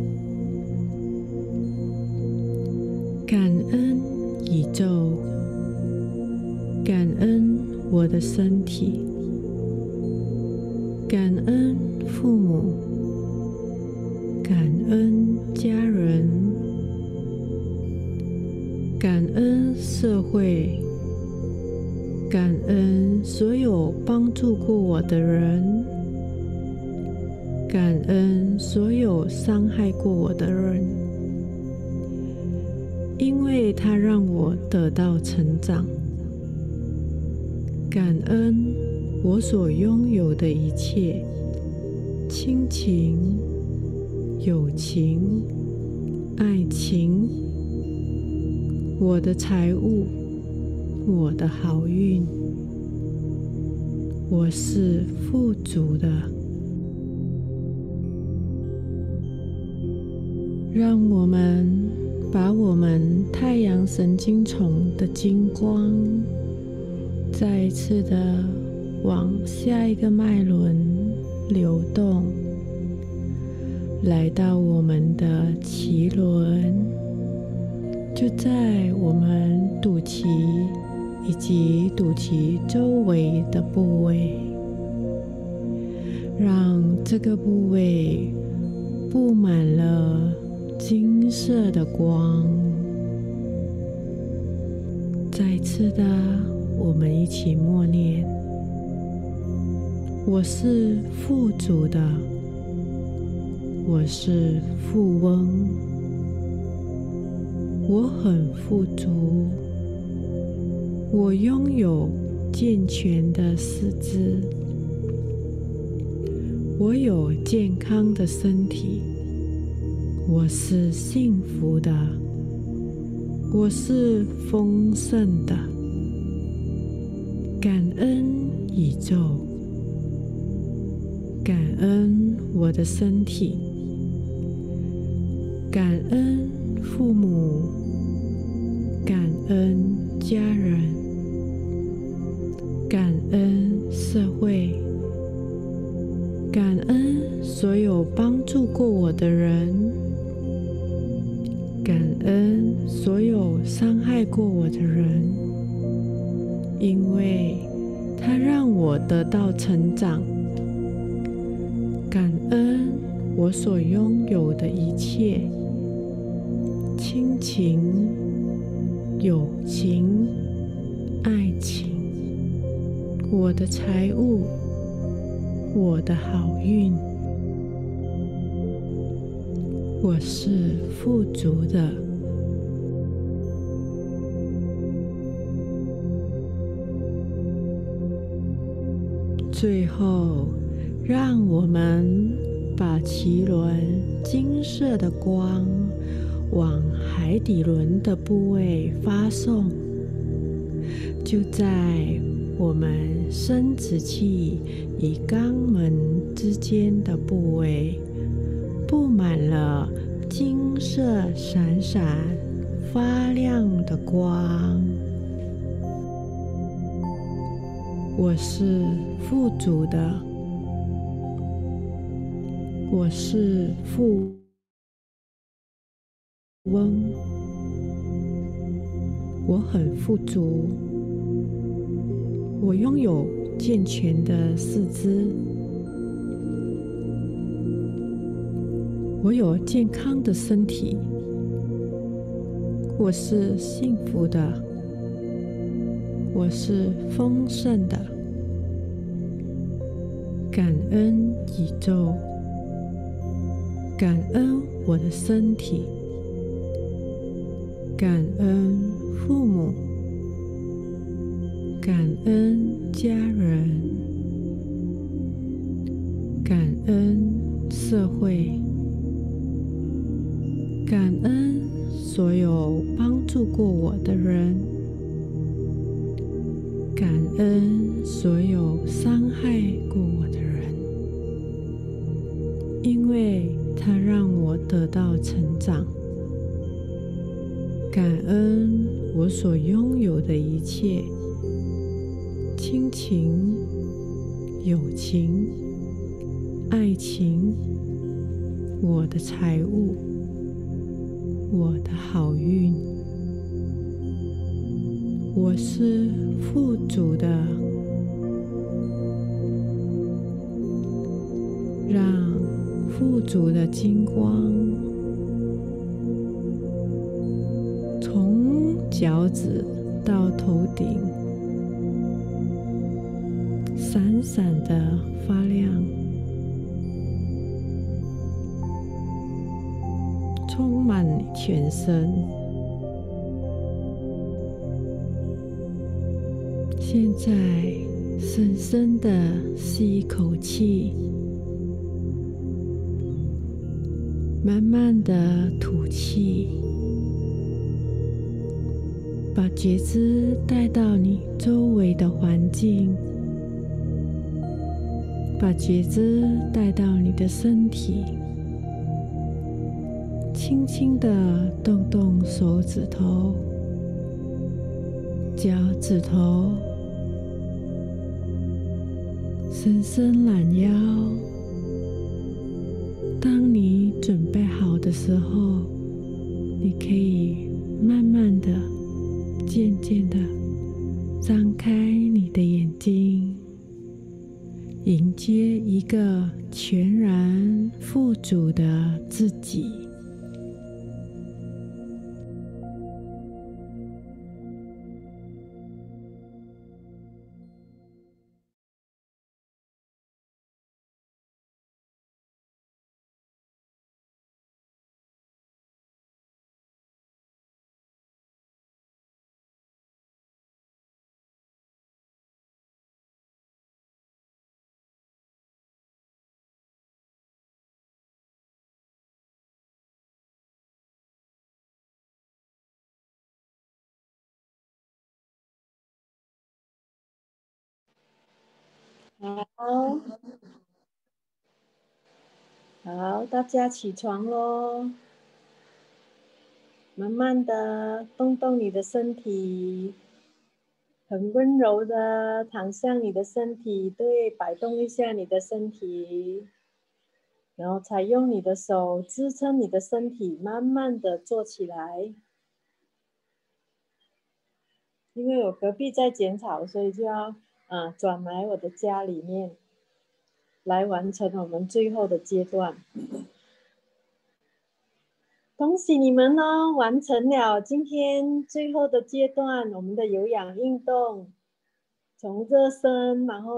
[SPEAKER 4] 感恩宇宙，感恩我的身体，感恩父母，感恩家人，感恩社会，感恩所有帮助过我的人，感恩所有伤害过我的人，因为它让我得到成长。感恩我所拥有的一切，亲情、友情、爱情，我的财物，我的好运，我是富足的。让我们把我们太阳神经丛的金光再一次的往下一个脉轮流动，来到我们的脐轮，就在我们肚脐以及肚脐周围的部位，让这个部位布满了金色的光。再次的，我们一起默念：我是富足的，我是富翁，我很富足，我拥有健全的四肢，我有健康的身体，我是幸福的。 我是丰盛的。感恩宇宙，感恩我的身体，感恩父母，感恩家人，感恩社会，感恩所有帮助过我的人，感恩所有伤害过我的人，因为它让我得到成长。感恩我所拥有的一切，亲情、友情、爱情，我的财物，我的好运。我是富足的。最后，让我们把脐轮金色的光往海底轮的部位发送，就在我们生殖器与肛门之间的部位，布满了金色闪闪发亮的光。我是富足的，我是富翁，我很富足，我拥有健全的四肢，我有健康的身体，我是幸福的，我是丰盛的。感恩宇宙，感恩我的身体，感恩父母，感恩家人，感恩社会，感恩所有帮助过我的人，感恩所有伤害过我的人，因为它让我得到成长。感恩我所拥有的一切，亲情、友情、爱情，我的财物，我的好运。我是富足的，让富足的金光从脚趾到头顶闪闪的发亮，充满你全身。现在深深的吸一口气，慢慢的吐气，把觉知带到你周围的环境，把觉知带到你的身体，轻轻的动动手指头、脚趾头，伸伸懒腰。当你准备好的时候，你可以慢慢的、渐渐的张开你的眼睛，迎接一个全然富足的自己。
[SPEAKER 1] 好，好，大家起床咯，慢慢的动动你的身体，很温柔的躺向你的身体，对，摆动一下你的身体，然后才用你的手支撑你的身体，慢慢的坐起来。因为我隔壁在剪草，所以就要转来我的家里面，来完成我们最后的阶段。恭喜你们哦，完成了今天最后的阶段，我们的有氧运动，从热身，然后